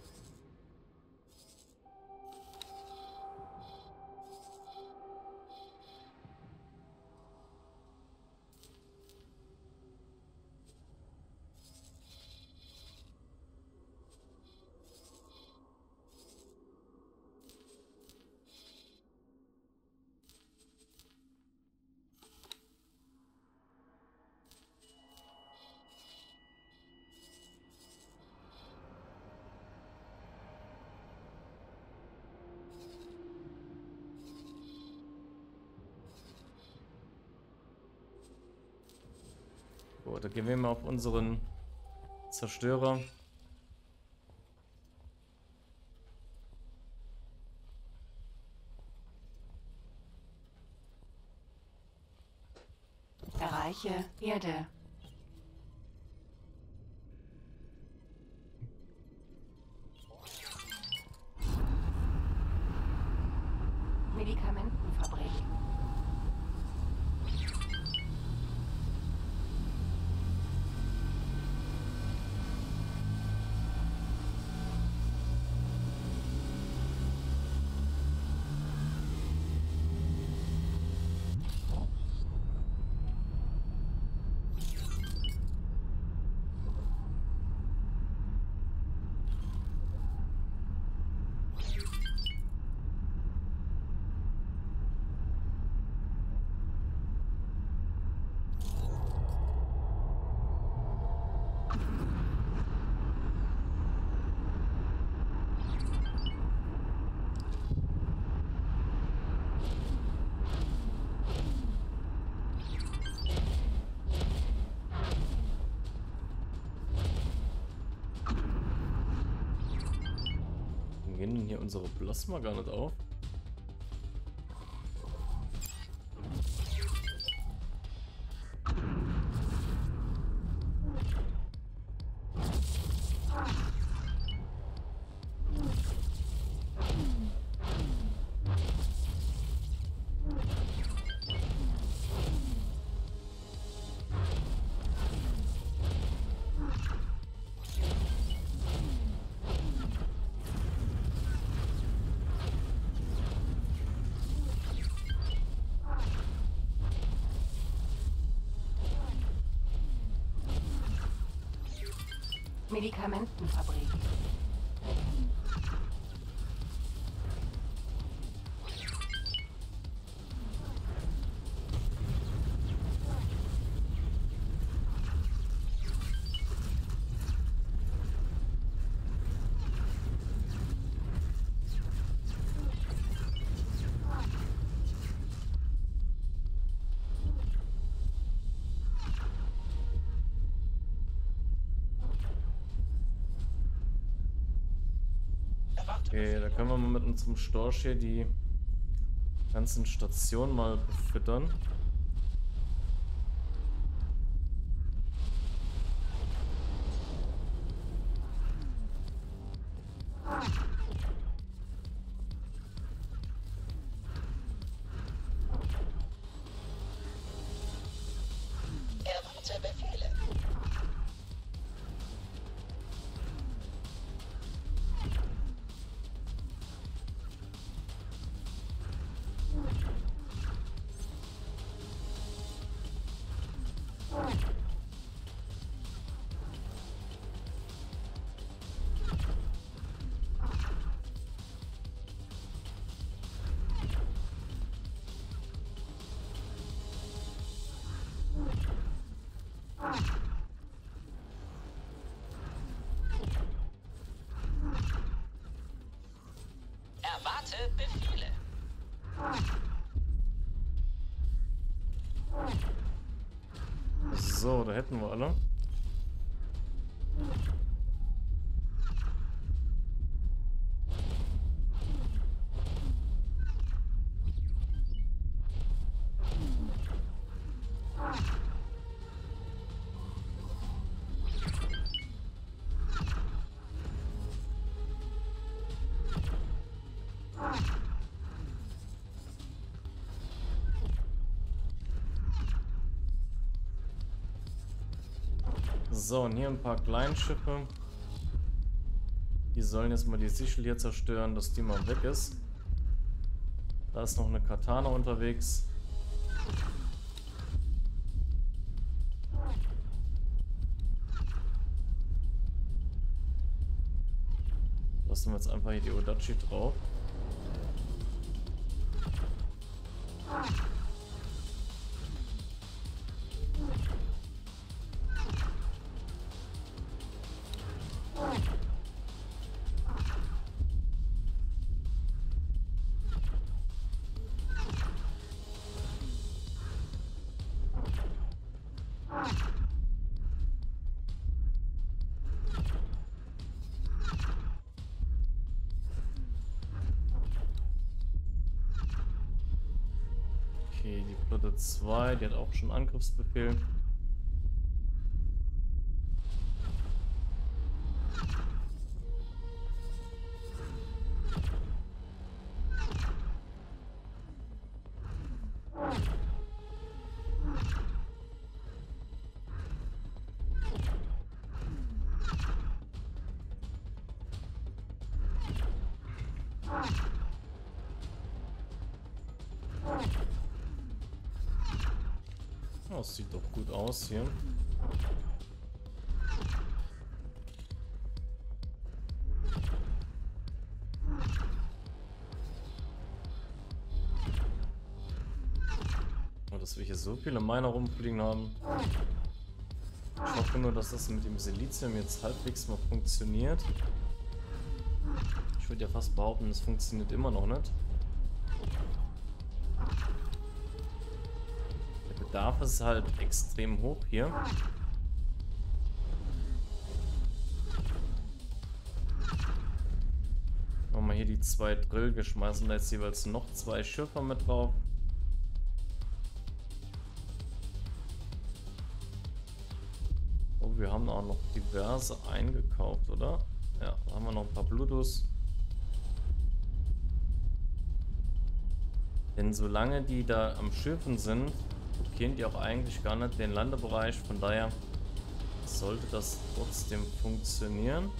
Gut, da gehen wir mal auf unseren Zerstörer. Erreiche Erde. Medikamentenfabrik. nehmen denn hier unsere Plasma gar nicht auf? Medikamentenfabrik. Okay, da können wir mal mit unserem Storch hier die ganzen Stationen mal befüttern. Erwarte Befehle. Erwarte Befehle. So, da hätten wir alle. So, und hier ein paar Kleinschiffe. Die sollen jetzt mal die Sichel hier zerstören, dass die mal weg ist. Da ist noch eine Katana unterwegs. Lassen wir jetzt einfach hier die Odachi drauf. Okay, die Flotte zwei, die hat auch schon Angriffsbefehl. Oh, das sieht doch gut aus hier. Oh, dass wir hier so viele Miner rumfliegen haben. Ich hoffe nur, dass das mit dem Silizium jetzt halbwegs mal funktioniert. Ich würde ja fast behaupten, es funktioniert immer noch nicht. Der Bedarf ist halt extrem hoch hier. Machen wir hier die zwei Drill. Wir schmeißen da jetzt jeweils noch zwei Schiffe mit drauf. Oh, wir haben auch noch diverse eingekauft, oder? Ja, da haben wir noch ein paar Bluetooth. Denn solange die da am Schiffen sind, blockieren die auch eigentlich gar nicht den Landebereich. Von daher sollte das trotzdem funktionieren.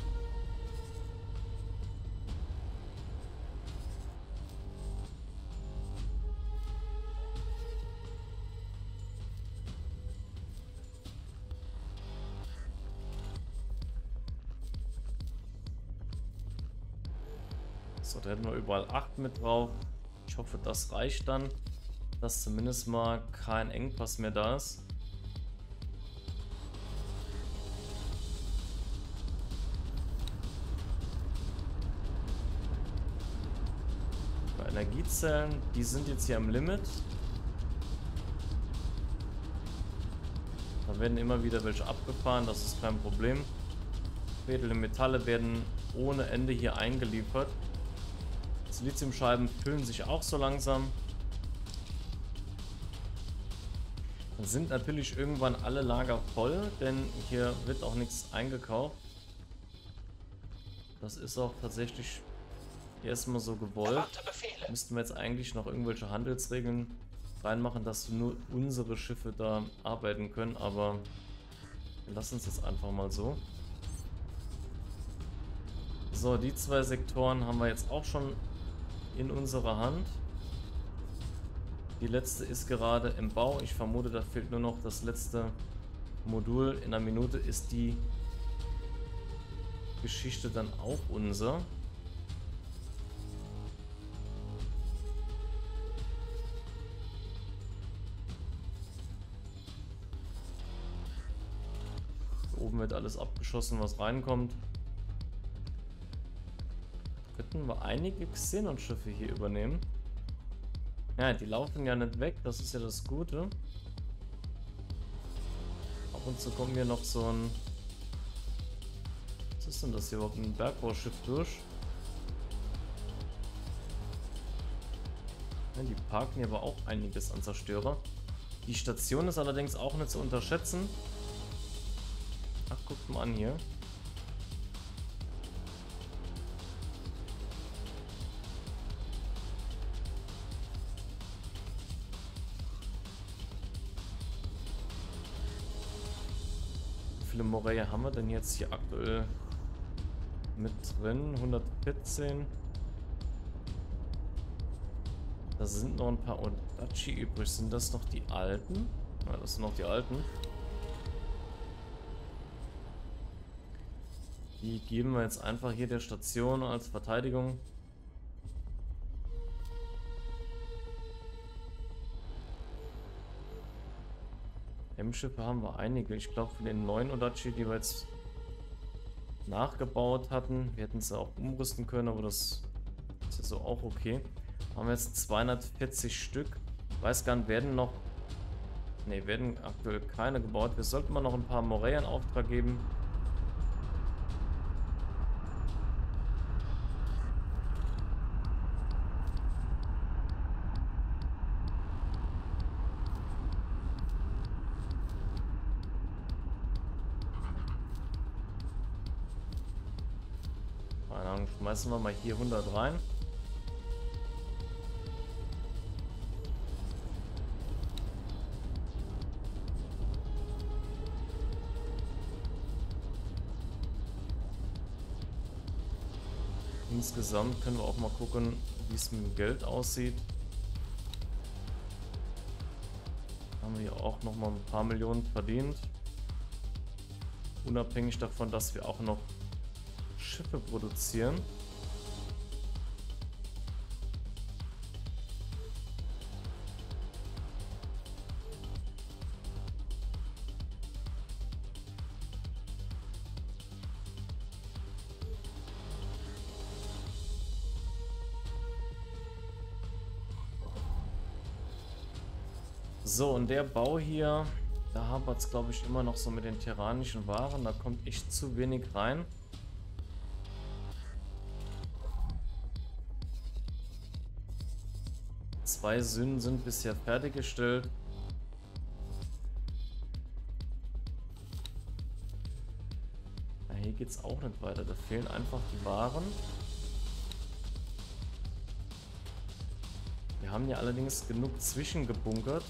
So, da hätten wir überall acht mit drauf. Ich hoffe, das reicht dann, dass zumindest mal kein Engpass mehr da ist. Bei Energiezellen, die sind jetzt hier am Limit. Da werden immer wieder welche abgefahren, das ist kein Problem. Edle Metalle werden ohne Ende hier eingeliefert. Lithiumscheiben füllen sich auch so langsam. Dann sind natürlich irgendwann alle Lager voll, denn hier wird auch nichts eingekauft. Das ist auch tatsächlich erstmal so gewollt. Müssten wir jetzt eigentlich noch irgendwelche Handelsregeln reinmachen, dass nur unsere Schiffe da arbeiten können, aber wir lassen es jetzt einfach mal so. So, die zwei Sektoren haben wir jetzt auch schon in unserer Hand. Die letzte ist gerade im Bau. Ich vermute, da fehlt nur noch das letzte Modul. In einer Minute ist die Geschichte dann auch unser. Hier oben wird alles abgeschossen, was reinkommt. Könnten wir einige Xenon-Schiffe hier übernehmen. Ja, die laufen ja nicht weg, das ist ja das Gute. Ab und zu kommen hier noch so ein... Was ist denn das hier überhaupt? Ein Bergbauschiff durch. Ja, die parken hier aber auch einiges an Zerstörer. Die Station ist allerdings auch nicht zu unterschätzen. Ach, guckt mal an hier. Wie viele Moräe haben wir denn jetzt hier aktuell mit drin? hundertvierzehn. Da sind noch ein paar Odachi übrig. Sind das noch die alten? Ja, das sind noch die alten. Die geben wir jetzt einfach hier der Station als Verteidigung. M-Schiffe haben wir einige. Ich glaube, für den neuen Odachi, die wir jetzt nachgebaut hatten, wir hätten sie auch umrüsten können, aber das ist ja so auch okay. Haben wir jetzt zweihundertvierzig Stück. Weiß gar nicht, werden noch... Ne, werden aktuell keine gebaut. Wir sollten mal noch ein paar Moräe in Auftrag geben. Dann schmeißen wir mal hier hundert rein. Insgesamt können wir auch mal gucken, wie es mit dem Geld aussieht. Haben wir hier auch noch mal ein paar Millionen verdient. Unabhängig davon, dass wir auch noch Schiffe produzieren. So, und der Bau hier, da hapert es, glaube ich, immer noch so mit den terranischen Waren. Da kommt echt zu wenig rein. Zwei Sünden sind bisher fertiggestellt. Ja, hier geht es auch nicht weiter. Da fehlen einfach die Waren. Wir haben ja allerdings genug zwischengebunkert.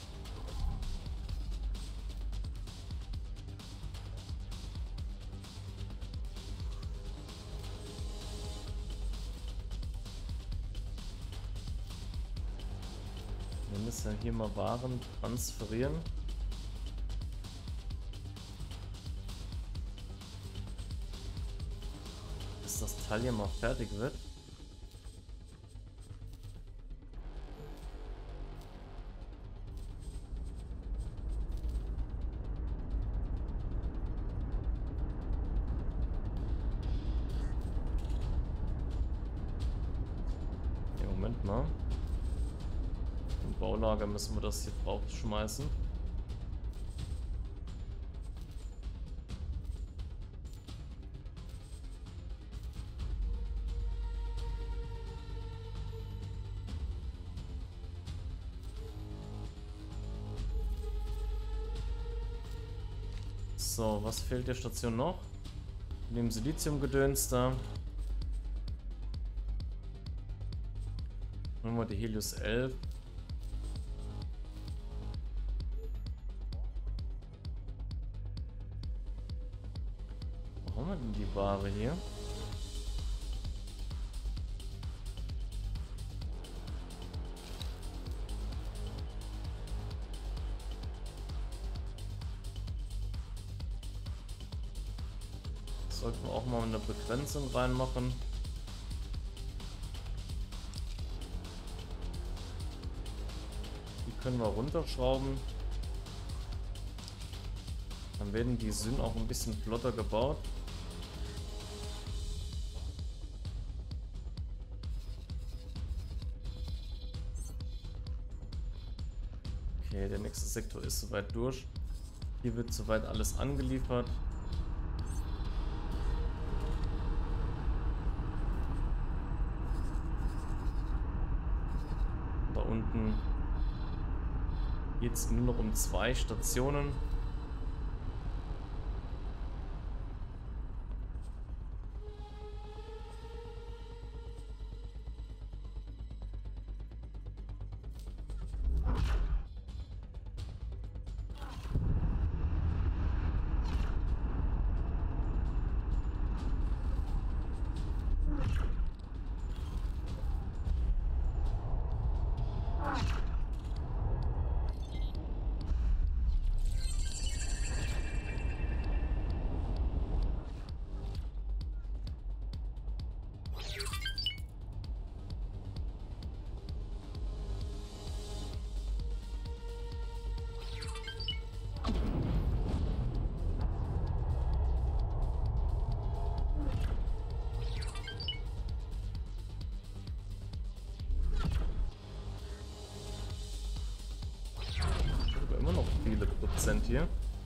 Wir müssen hier mal Waren transferieren. Bis das Teil hier mal fertig wird. Ja, Moment mal. Im Baulager müssen wir das hier drauf schmeißen. So, was fehlt der Station noch? Neben Siliziumgedöns da. Nehmen wir die Helios elf. Wo haben wir denn die Ware hier? Sollten wir auch mal eine Begrenzung reinmachen. Die können wir runterschrauben. Dann werden die Sünden auch ein bisschen flotter gebaut. Okay, der nächste Sektor ist soweit durch. Hier wird soweit alles angeliefert. Da unten geht es nur noch um zwei Stationen. Immer noch viele Prozent hier.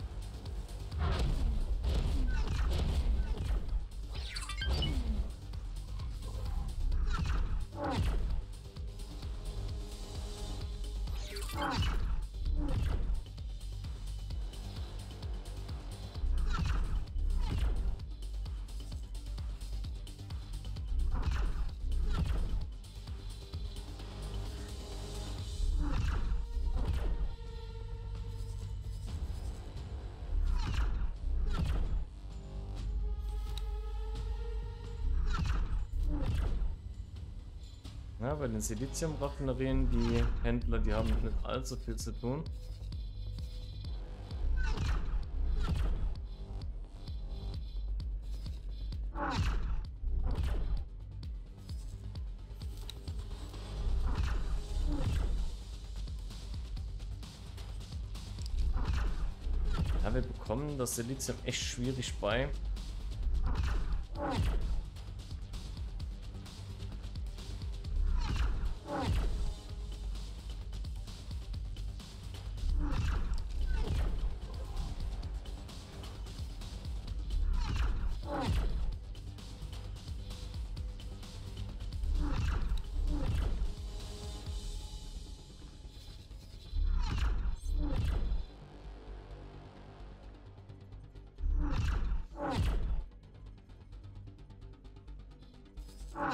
Ja, bei den Silizium-Raffinerien, die Händler, die haben nicht allzu viel zu tun. Ja, wir bekommen das Silizium echt schwierig bei.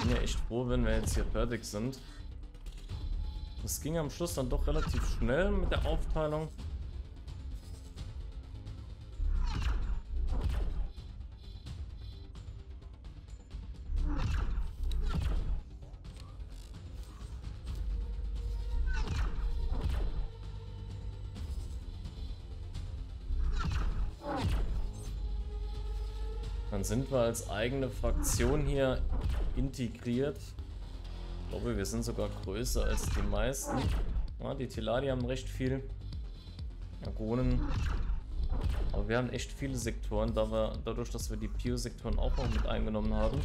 bin ja echt froh, wenn wir jetzt hier fertig sind. Das ging am Schluss dann doch relativ schnell mit der Aufteilung. Dann sind wir als eigene Fraktion hier integriert. Ich glaube, wir sind sogar größer als die meisten. Ja, die Teladi haben recht viel. Argonen. Aber wir haben echt viele Sektoren, da wir, dadurch, dass wir die Pio-Sektoren auch noch mit eingenommen haben.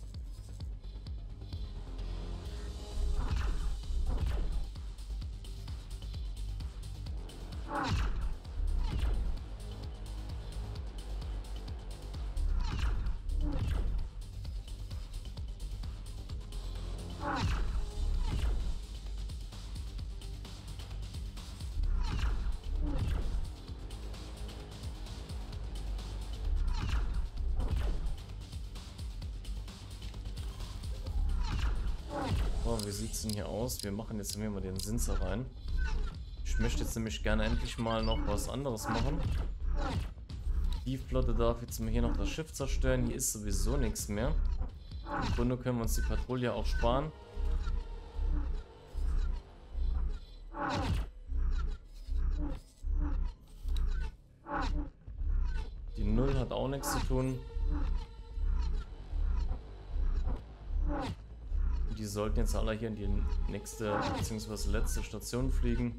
So, wie sieht es denn hier aus? Wir machen jetzt mal den Sinzer rein. Ich möchte jetzt nämlich gerne endlich mal noch was anderes machen. Die Flotte darf jetzt mal hier noch das Schiff zerstören. Hier ist sowieso nichts mehr. Im Grunde können wir uns die Patrouille auch sparen. Die Null hat auch nichts zu tun. Die sollten jetzt alle hier in die nächste bzw. letzte Station fliegen.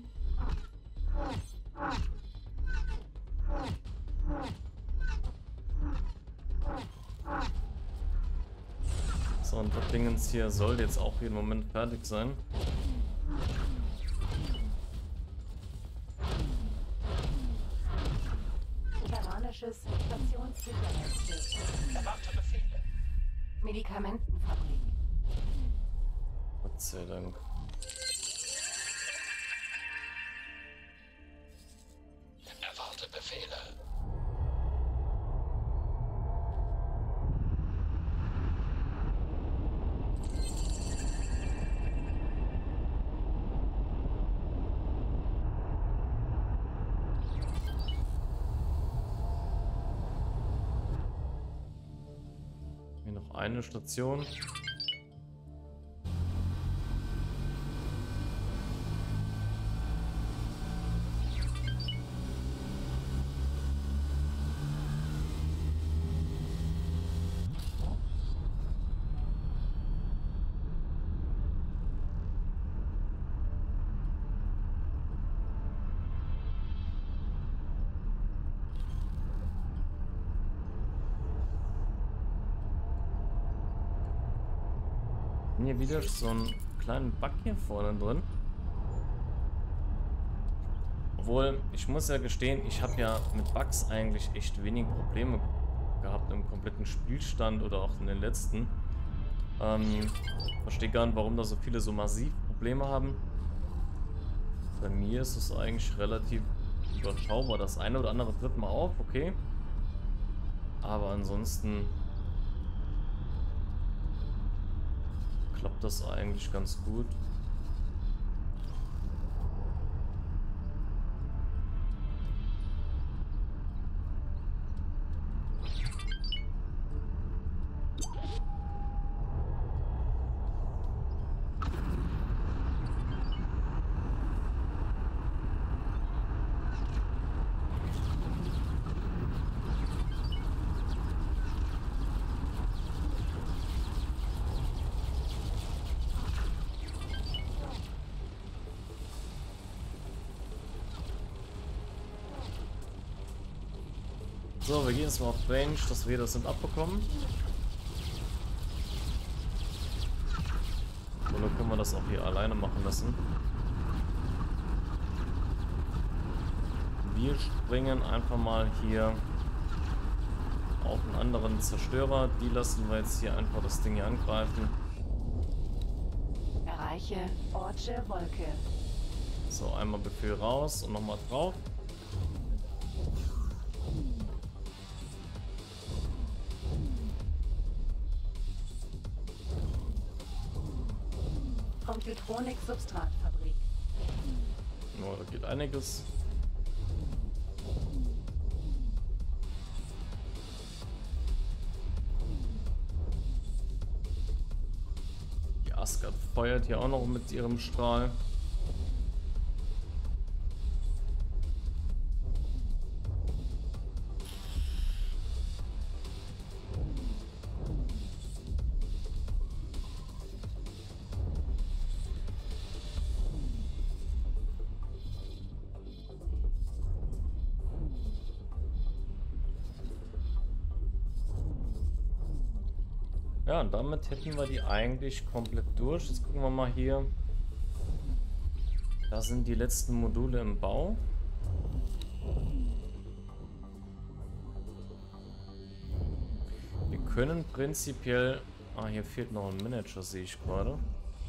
So, und das Dingens hier soll jetzt auch jeden Moment fertig sein. Terranisches Stationssicherheitssystem. Erwarte Befehle. Medikamentenfabrik. Gott sei Dank. Erwarte Befehle. Hier noch eine Station. Hier wieder so einen kleinen Bug hier vorne drin. Obwohl, ich muss ja gestehen, ich habe ja mit Bugs eigentlich echt wenig Probleme gehabt im kompletten Spielstand oder auch in den letzten. Ähm, verstehe gar nicht, warum da so viele so massiv Probleme haben. Bei mir ist es eigentlich relativ überschaubar. Das eine oder andere tritt mal auf, okay. Aber ansonsten klappt das eigentlich ganz gut. So, wir gehen jetzt mal auf Range, dass wir das sind abbekommen. Und dann können wir das auch hier alleine machen lassen. Wir springen einfach mal hier auf einen anderen Zerstörer. Die lassen wir jetzt hier einfach das Ding hier angreifen. Erreiche Ortsche Wolke. So, einmal Befehl raus und nochmal drauf. Computronik-Substratfabrik. Oh, da geht einiges. Die Asgard feuert hier auch noch mit ihrem Strahl. Ja, und damit hätten wir die eigentlich komplett durch. Jetzt gucken wir mal hier. Da sind die letzten Module im Bau. Wir können prinzipiell... Ah, hier fehlt noch ein Manager, sehe ich gerade.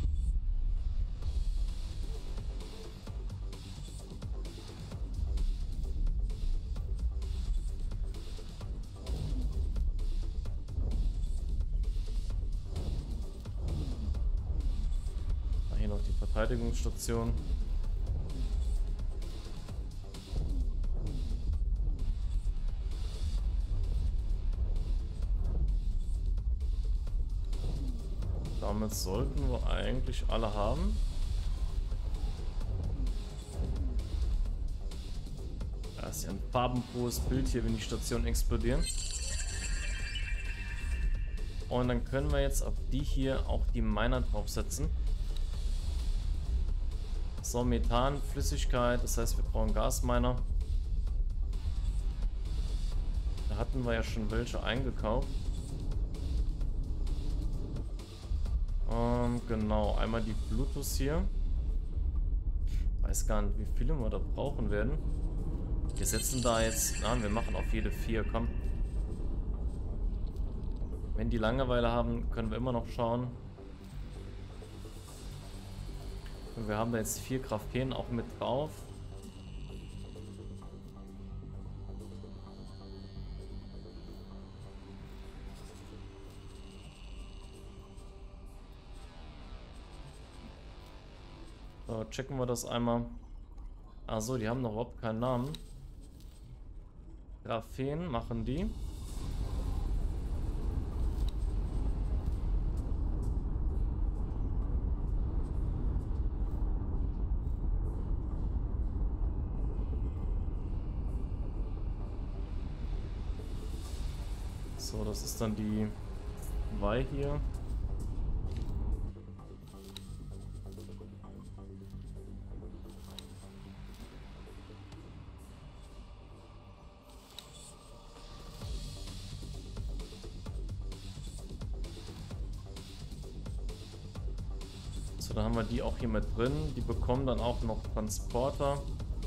Verteidigungsstation. Damit sollten wir eigentlich alle haben. Da ist ja ein farbenfrohes Bild hier, wenn die Stationen explodieren. Und dann können wir jetzt auf die hier auch die Miner draufsetzen. So, Methan, Flüssigkeit, das heißt, wir brauchen Gasminer. Da hatten wir ja schon welche eingekauft. Ähm, genau, einmal die Bluetooth hier. Weiß gar nicht, wie viele wir da brauchen werden. Wir setzen da jetzt, na, wir machen auf jede vier, komm. Wenn die Langeweile haben, können wir immer noch schauen. Wir haben da jetzt vier Graphen auch mit drauf. So, checken wir das einmal. Achso, die haben noch überhaupt keinen Namen. Graphen machen die. So, das ist dann die zwei hier. So, dann haben wir die auch hier mit drin. Die bekommen dann auch noch Transporter.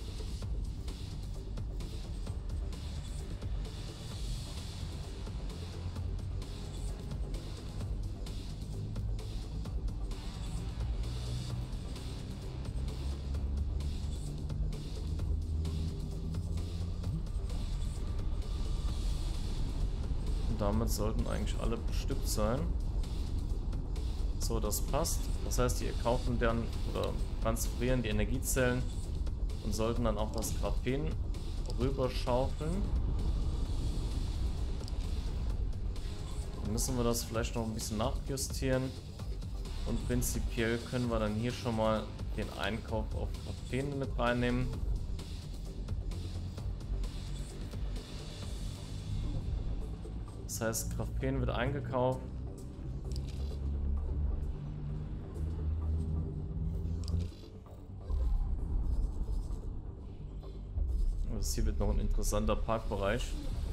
Damit sollten eigentlich alle bestückt sein. So, das passt. Das heißt, die kaufen dann oder transferieren die Energiezellen und sollten dann auch das Graphen rüberschaufeln. Dann müssen wir das vielleicht noch ein bisschen nachjustieren. Und prinzipiell können wir dann hier schon mal den Einkauf auf Graphen mit reinnehmen. Das heißt, Graphen wird eingekauft. Das hier wird noch ein interessanter Parkbereich.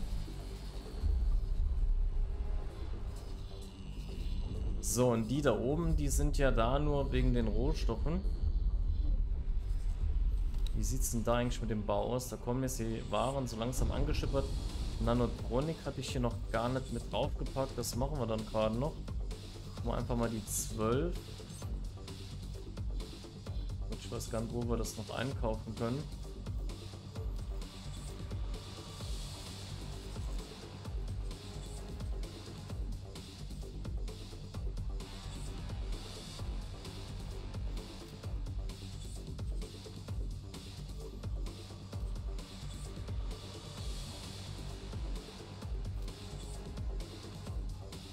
So, und die da oben, die sind ja da nur wegen den Rohstoffen. Wie sieht es denn da eigentlich mit dem Bau aus? Da kommen jetzt die Waren so langsam angeschippert. Nanotronik hatte ich hier noch gar nicht mit draufgepackt. Das machen wir dann gerade noch. Machen wir einfach mal die zwölf. Ich weiß gar nicht, wo wir das noch einkaufen können.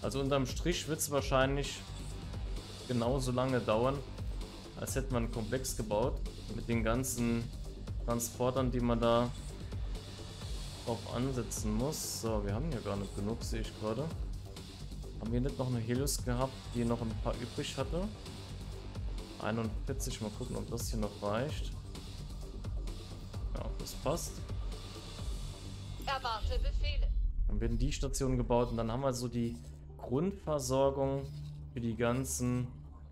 Also unterm Strich wird es wahrscheinlich genauso lange dauern, als hätte man einen Komplex gebaut. Mit den ganzen Transportern, die man da drauf ansetzen muss. So, wir haben hier gar nicht genug, sehe ich gerade. Haben wir nicht noch eine Helios gehabt, die noch ein paar übrig hatte? einundvierzig, mal gucken, ob das hier noch reicht. Ja, das passt. Erwarte Befehle. Dann werden die Stationen gebaut und dann haben wir so die Grundversorgung für die ganzen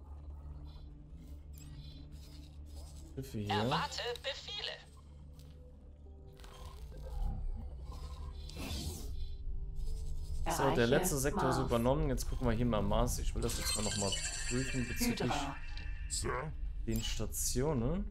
Schiffe hier. Erwarte Befehle. So, der Erreiche letzte Sektor ist Mars. übernommen. Jetzt gucken wir hier mal Mars. Ich will das jetzt mal nochmal prüfen bezüglich Hydra. Sir? den Stationen.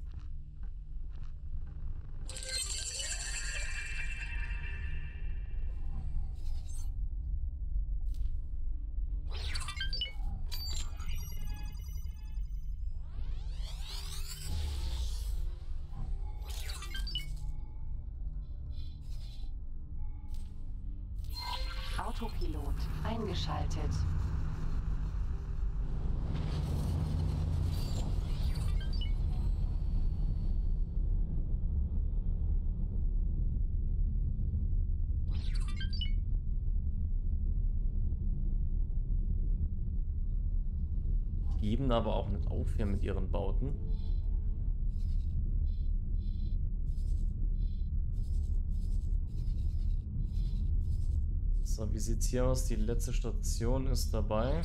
Autopilot eingeschaltet. Geben aber auch nicht auf hier mit ihren Bauten. So, wie sieht's hier aus? Die letzte Station ist dabei.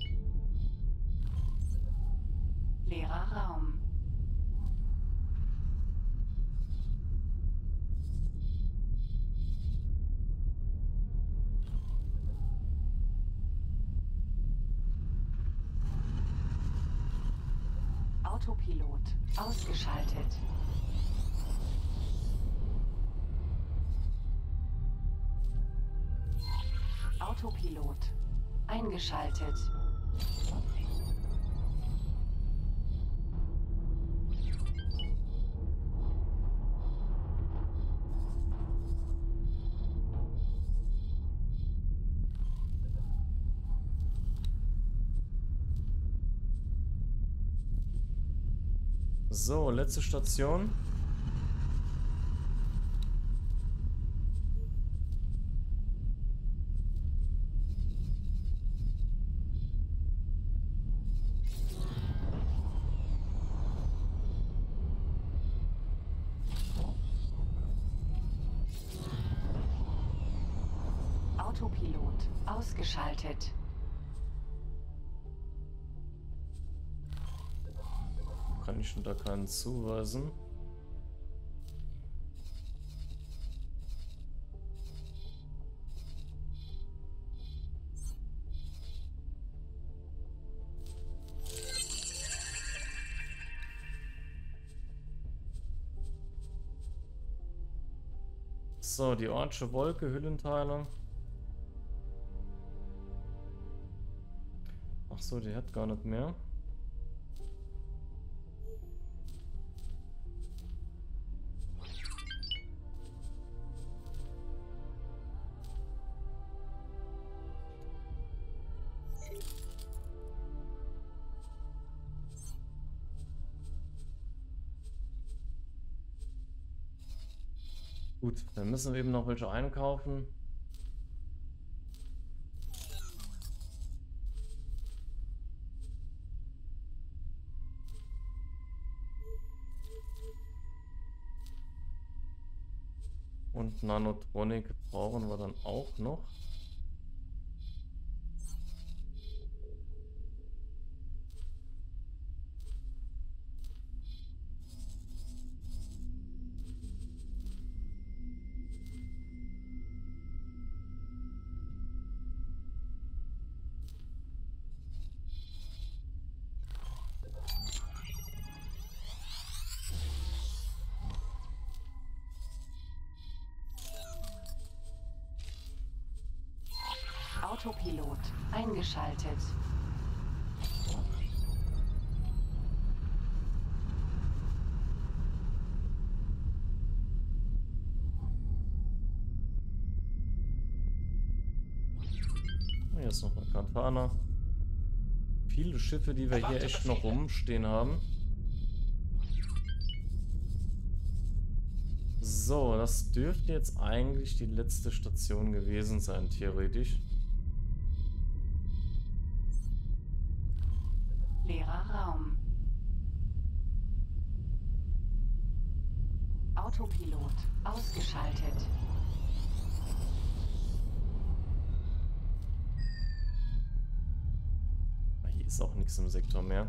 Leerer Raum. Autopilot ausgeschaltet. Autopilot eingeschaltet. So, letzte Station. Autopilot ausgeschaltet. Kann ich schon da keinen zuweisen. So, die Ortsche Wolke, Hüllenteile. Ach so, die hat gar nicht mehr. Gut, dann müssen wir eben noch welche einkaufen. Und Nanotronik brauchen wir dann auch noch. Autopilot eingeschaltet. Hier ist noch ein Katana. Viele Schiffe, die wir hier echt noch rumstehen haben. So, das dürfte jetzt eigentlich die letzte Station gewesen sein, theoretisch. Leerer Raum. Autopilot ausgeschaltet. Hier ist auch nichts im Sektor mehr.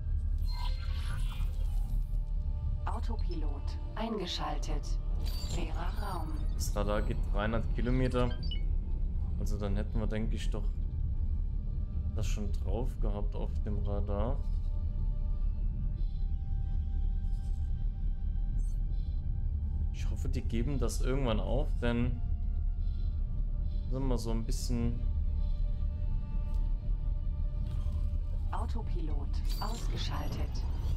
Autopilot eingeschaltet. Leerer Raum. Das Radar geht dreihundert Kilometer. Also dann hätten wir, denke ich, doch das schon drauf gehabt auf dem Radar. Ich hoffe, die geben das irgendwann auf, denn sind wir so ein bisschen... Autopilot ausgeschaltet.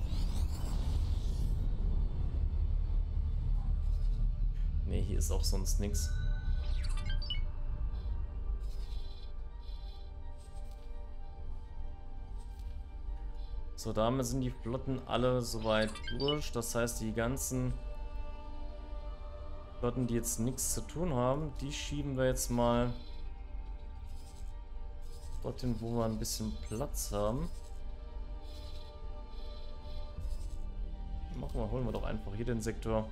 Ne, hier ist auch sonst nichts. So, damit sind die Flotten alle soweit durch. Das heißt, die ganzen Flotten, die jetzt nichts zu tun haben, die schieben wir jetzt mal dorthin, wo wir ein bisschen Platz haben. Machen wir, holen wir doch einfach hier den Sektor.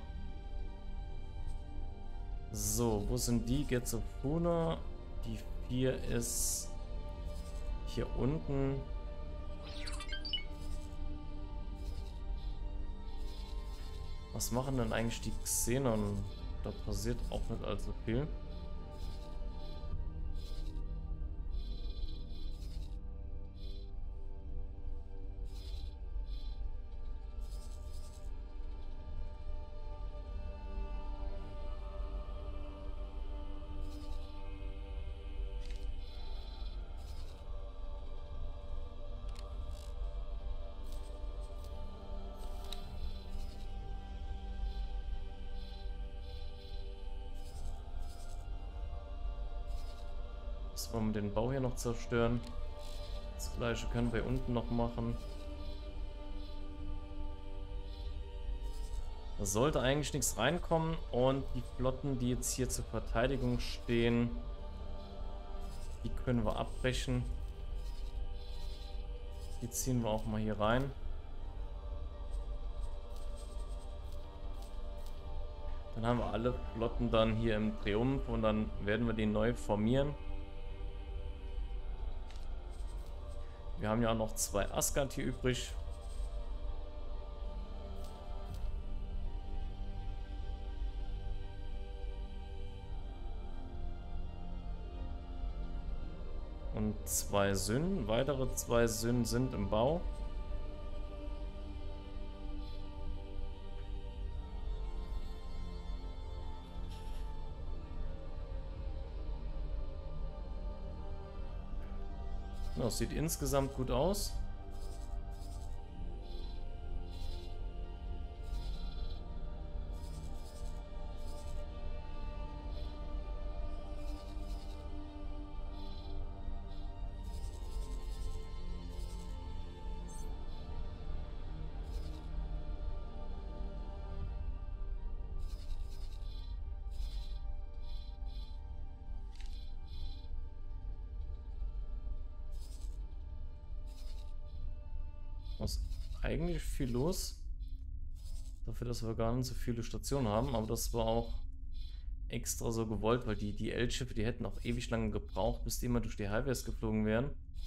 So, wo sind die? Getsofuna. Die vier ist hier unten. Was machen denn eigentlich die Xenon? Da passiert auch nicht allzu viel. Das wollen wir den Bau hier noch zerstören. Das gleiche können wir unten noch machen. Da sollte eigentlich nichts reinkommen und die Flotten, die jetzt hier zur Verteidigung stehen, die können wir abbrechen. Die ziehen wir auch mal hier rein. Dann haben wir alle Flotten dann hier im Triumph und dann werden wir die neu formieren. Wir haben ja auch noch zwei Asgard hier übrig. Und zwei Syn. Weitere zwei Syn sind im Bau. Das sieht insgesamt gut aus. Was eigentlich viel los. Dafür, dass wir gar nicht so viele Stationen haben. Aber das war auch extra so gewollt, weil die, die L-Schiffe, die hätten auch ewig lange gebraucht, bis die immer durch die Highways geflogen wären.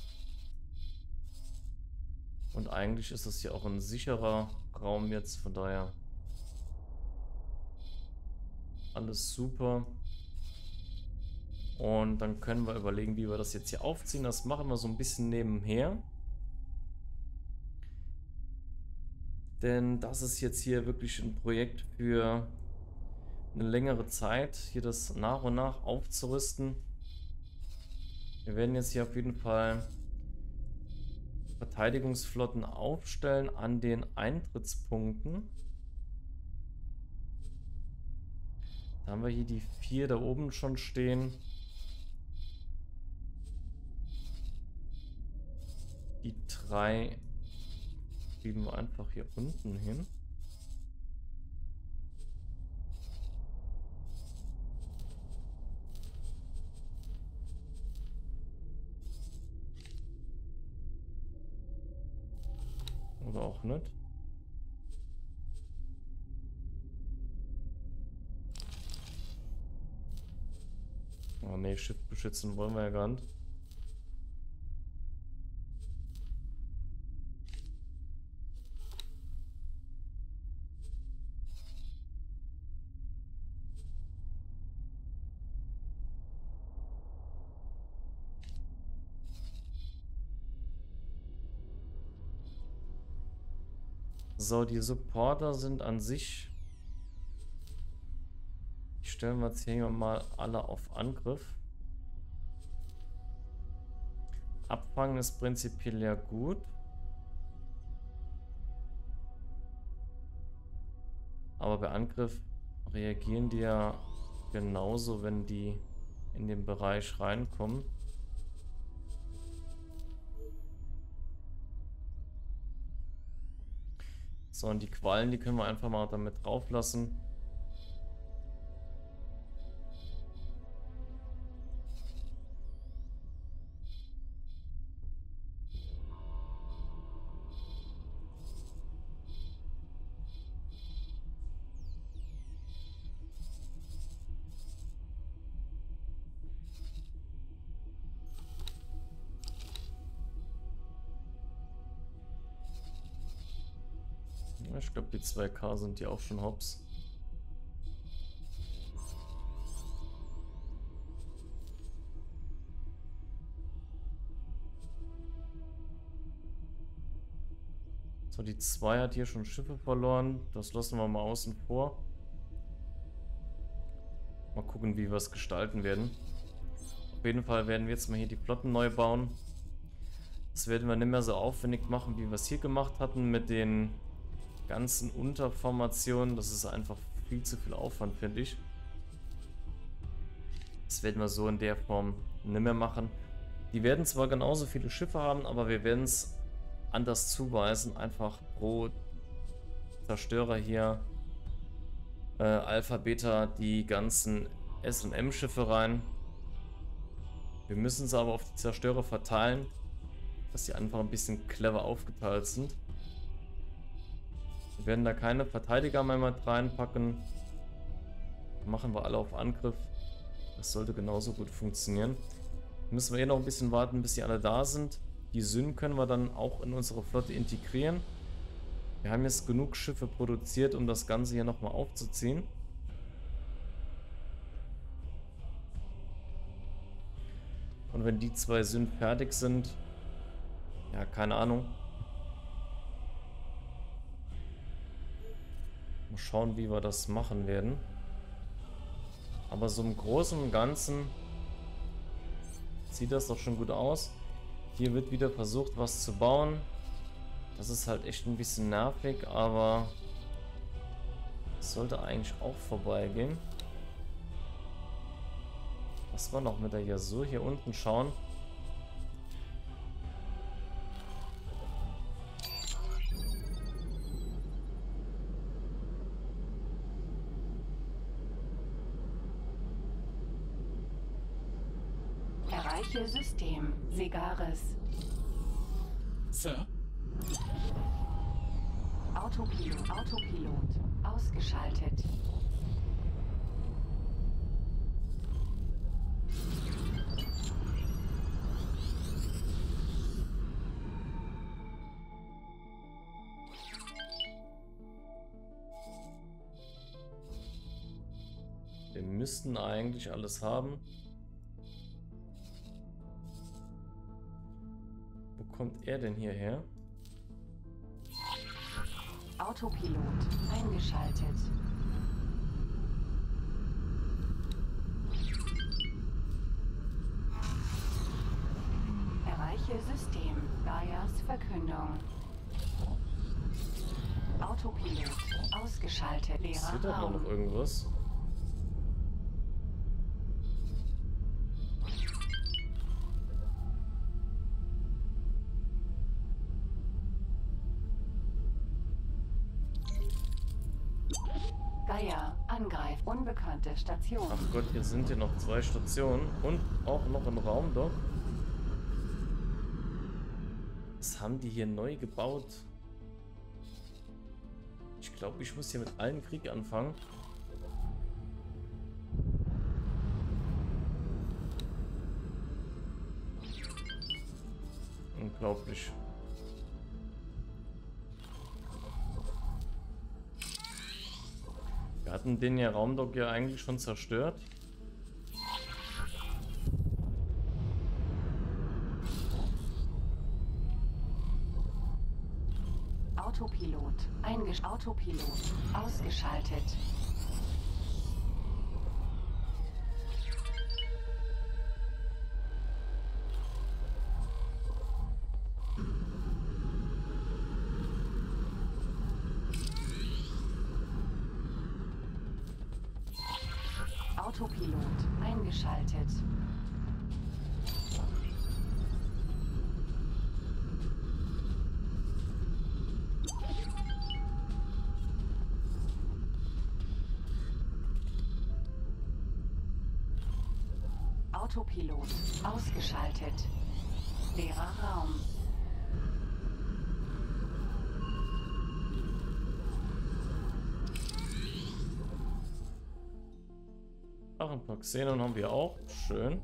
Und eigentlich ist das hier auch ein sicherer Raum jetzt, von daher alles super. Und dann können wir überlegen, wie wir das jetzt hier aufziehen. Das machen wir so ein bisschen nebenher. Denn das ist jetzt hier wirklich ein Projekt für eine längere Zeit, hier das nach und nach aufzurüsten. Wir werden jetzt hier auf jeden Fall Verteidigungsflotten aufstellen an den Eintrittspunkten. Da haben wir hier die vier da oben schon stehen. Die drei schieben wir einfach hier unten hin. Oder auch nicht. Oh ne, Schiff beschützen wollen wir ja gar nicht. So, die Supporter sind an sich. Die stellen wir jetzt hier mal alle auf Angriff. Abfangen ist prinzipiell ja gut. Aber bei Angriff reagieren die ja genauso, wenn die in den Bereich reinkommen. So, und die Quallen, die können wir einfach mal damit drauf lassen. Ich glaube, die zwei K sind ja auch schon hops. So, die zwei hat hier schon Schiffe verloren. Das lassen wir mal außen vor. Mal gucken, wie wir es gestalten werden. Auf jeden Fall werden wir jetzt mal hier die Flotten neu bauen. Das werden wir nicht mehr so aufwendig machen, wie wir es hier gemacht hatten mit den ganzen Unterformationen. Das ist einfach viel zu viel Aufwand, finde ich. Das werden wir so in der Form nicht mehr machen. Die werden zwar genauso viele Schiffe haben, aber wir werden es anders zuweisen. Einfach pro Zerstörer hier äh, Alpha, Beta die ganzen S und M-Schiffe rein. Wir müssen es aber auf die Zerstörer verteilen, dass die einfach ein bisschen clever aufgeteilt sind. Wir werden da keine Verteidiger mehr mit reinpacken. Machen wir alle auf Angriff. Das sollte genauso gut funktionieren. Müssen wir hier noch ein bisschen warten, bis die alle da sind. Die Syn können wir dann auch in unsere Flotte integrieren. Wir haben jetzt genug Schiffe produziert, um das Ganze hier nochmal aufzuziehen. Und wenn die zwei Syn fertig sind, ja, keine Ahnung. Mal schauen, wie wir das machen werden. Aber so im Großen und Ganzen sieht das doch schon gut aus. Hier wird wieder versucht, was zu bauen. Das ist halt echt ein bisschen nervig, aber es sollte eigentlich auch vorbeigehen. Was war noch mit der Yasuo? Hier unten schauen. Erreiche System. Segaris. Sir? Autopilot. Autopilot. Ausgeschaltet. Wir müssten eigentlich alles haben. Wo kommt er denn hierher? Autopilot eingeschaltet. Erreiche System. Gaias Verkündung. Autopilot ausgeschaltet. Leerer Passiert da Raum. noch irgendwas? Gaia, Angreif, unbekannte Station. Ach Gott, hier sind hier noch zwei Stationen und auch noch ein Raumdock. Was haben die hier neu gebaut? Ich glaube, ich muss hier mit allen Krieg anfangen. Unglaublich. Wir hatten den ja Raumdock ja eigentlich schon zerstört. Autopilot. Eingesch Autopilot. Ausgeschaltet. Autopilot. Eingeschaltet. Autopilot ausgeschaltet. Leerer Raum. Ach, ein paar Xenon haben wir auch. Schön.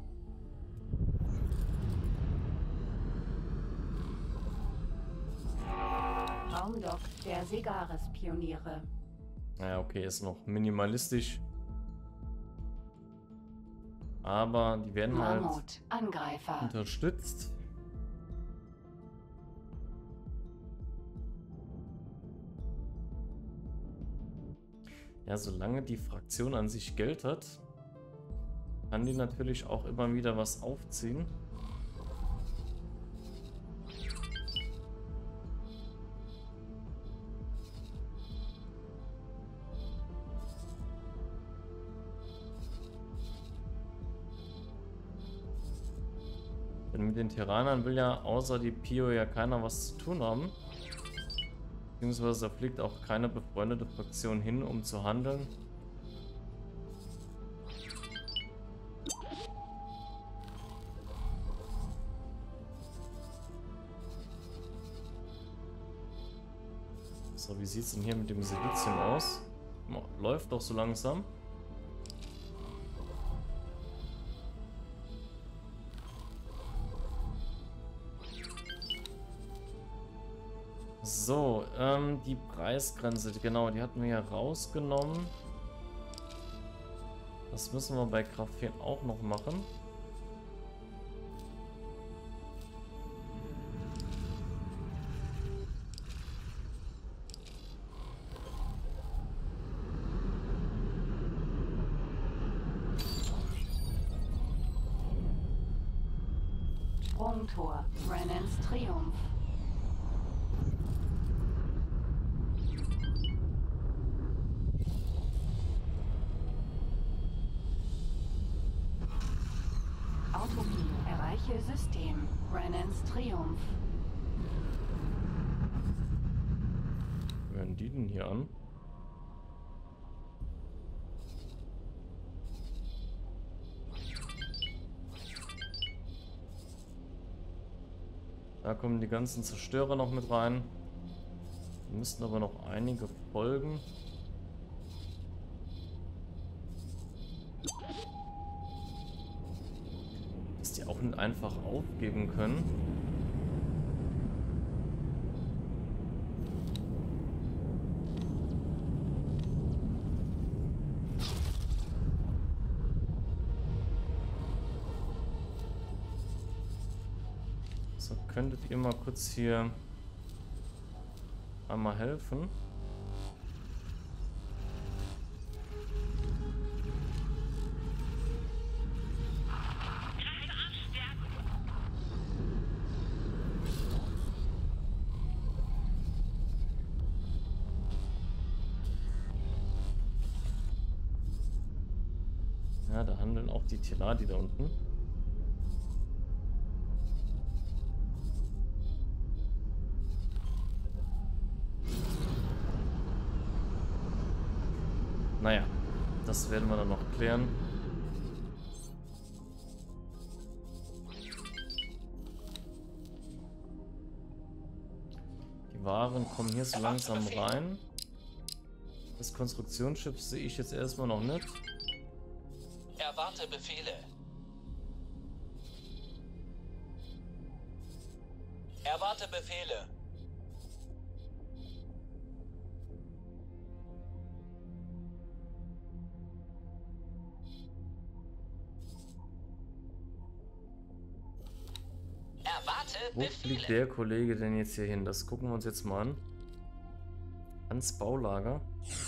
Raumdock der Segaris-Pioniere. Naja, okay, ist noch minimalistisch. Aber die werden halt Mammut, Angreifer. unterstützt. Ja, solange die Fraktion an sich Geld hat, kann die natürlich auch immer wieder was aufziehen. Denn mit den Terranern will ja außer die Pio ja keiner was zu tun haben. Beziehungsweise da fliegt auch keine befreundete Fraktion hin, um zu handeln. So, wie sieht es denn hier mit dem Silizium aus? Läuft doch so langsam. So, ähm, die Preisgrenze, genau, die hatten wir ja rausgenommen. Das müssen wir bei Graphen auch noch machen. Sprungtor, Brennans Triumph. Autopilot, erreiche System, Brennans Triumph. Wie werden die denn hier an? Da kommen die ganzen Zerstörer noch mit rein. Wir müssten aber noch einige folgen. Dass die auch nicht einfach aufgeben können. So, könntet ihr mal kurz hier einmal helfen? Ja, da handeln auch die Teladi da unten. Naja, das werden wir dann noch klären. Die Waren kommen hier so langsam rein. Das Konstruktionsschiff sehe ich jetzt erstmal noch nicht. Erwarte Befehle. Erwarte Befehle. Erwarte Wo fliegt Befehle. der Kollege denn jetzt hier hin? Das gucken wir uns jetzt mal an. Ans Baulager.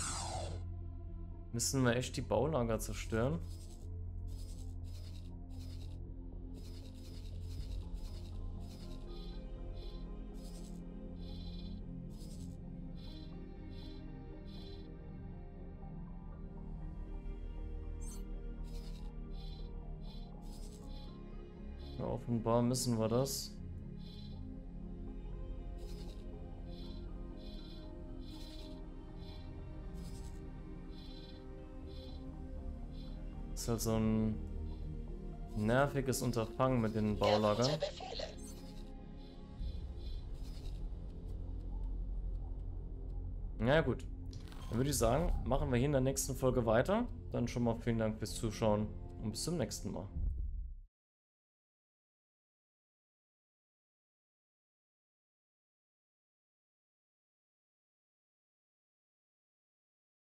Müssen wir echt die Baulager zerstören? Ja, offenbar müssen wir das. Das ist halt so ein nerviges Unterfangen mit den Baulagern. Erwarte Befehle. Na ja, gut. Dann würde ich sagen, machen wir hier in der nächsten Folge weiter. Dann schon mal vielen Dank fürs Zuschauen und bis zum nächsten Mal.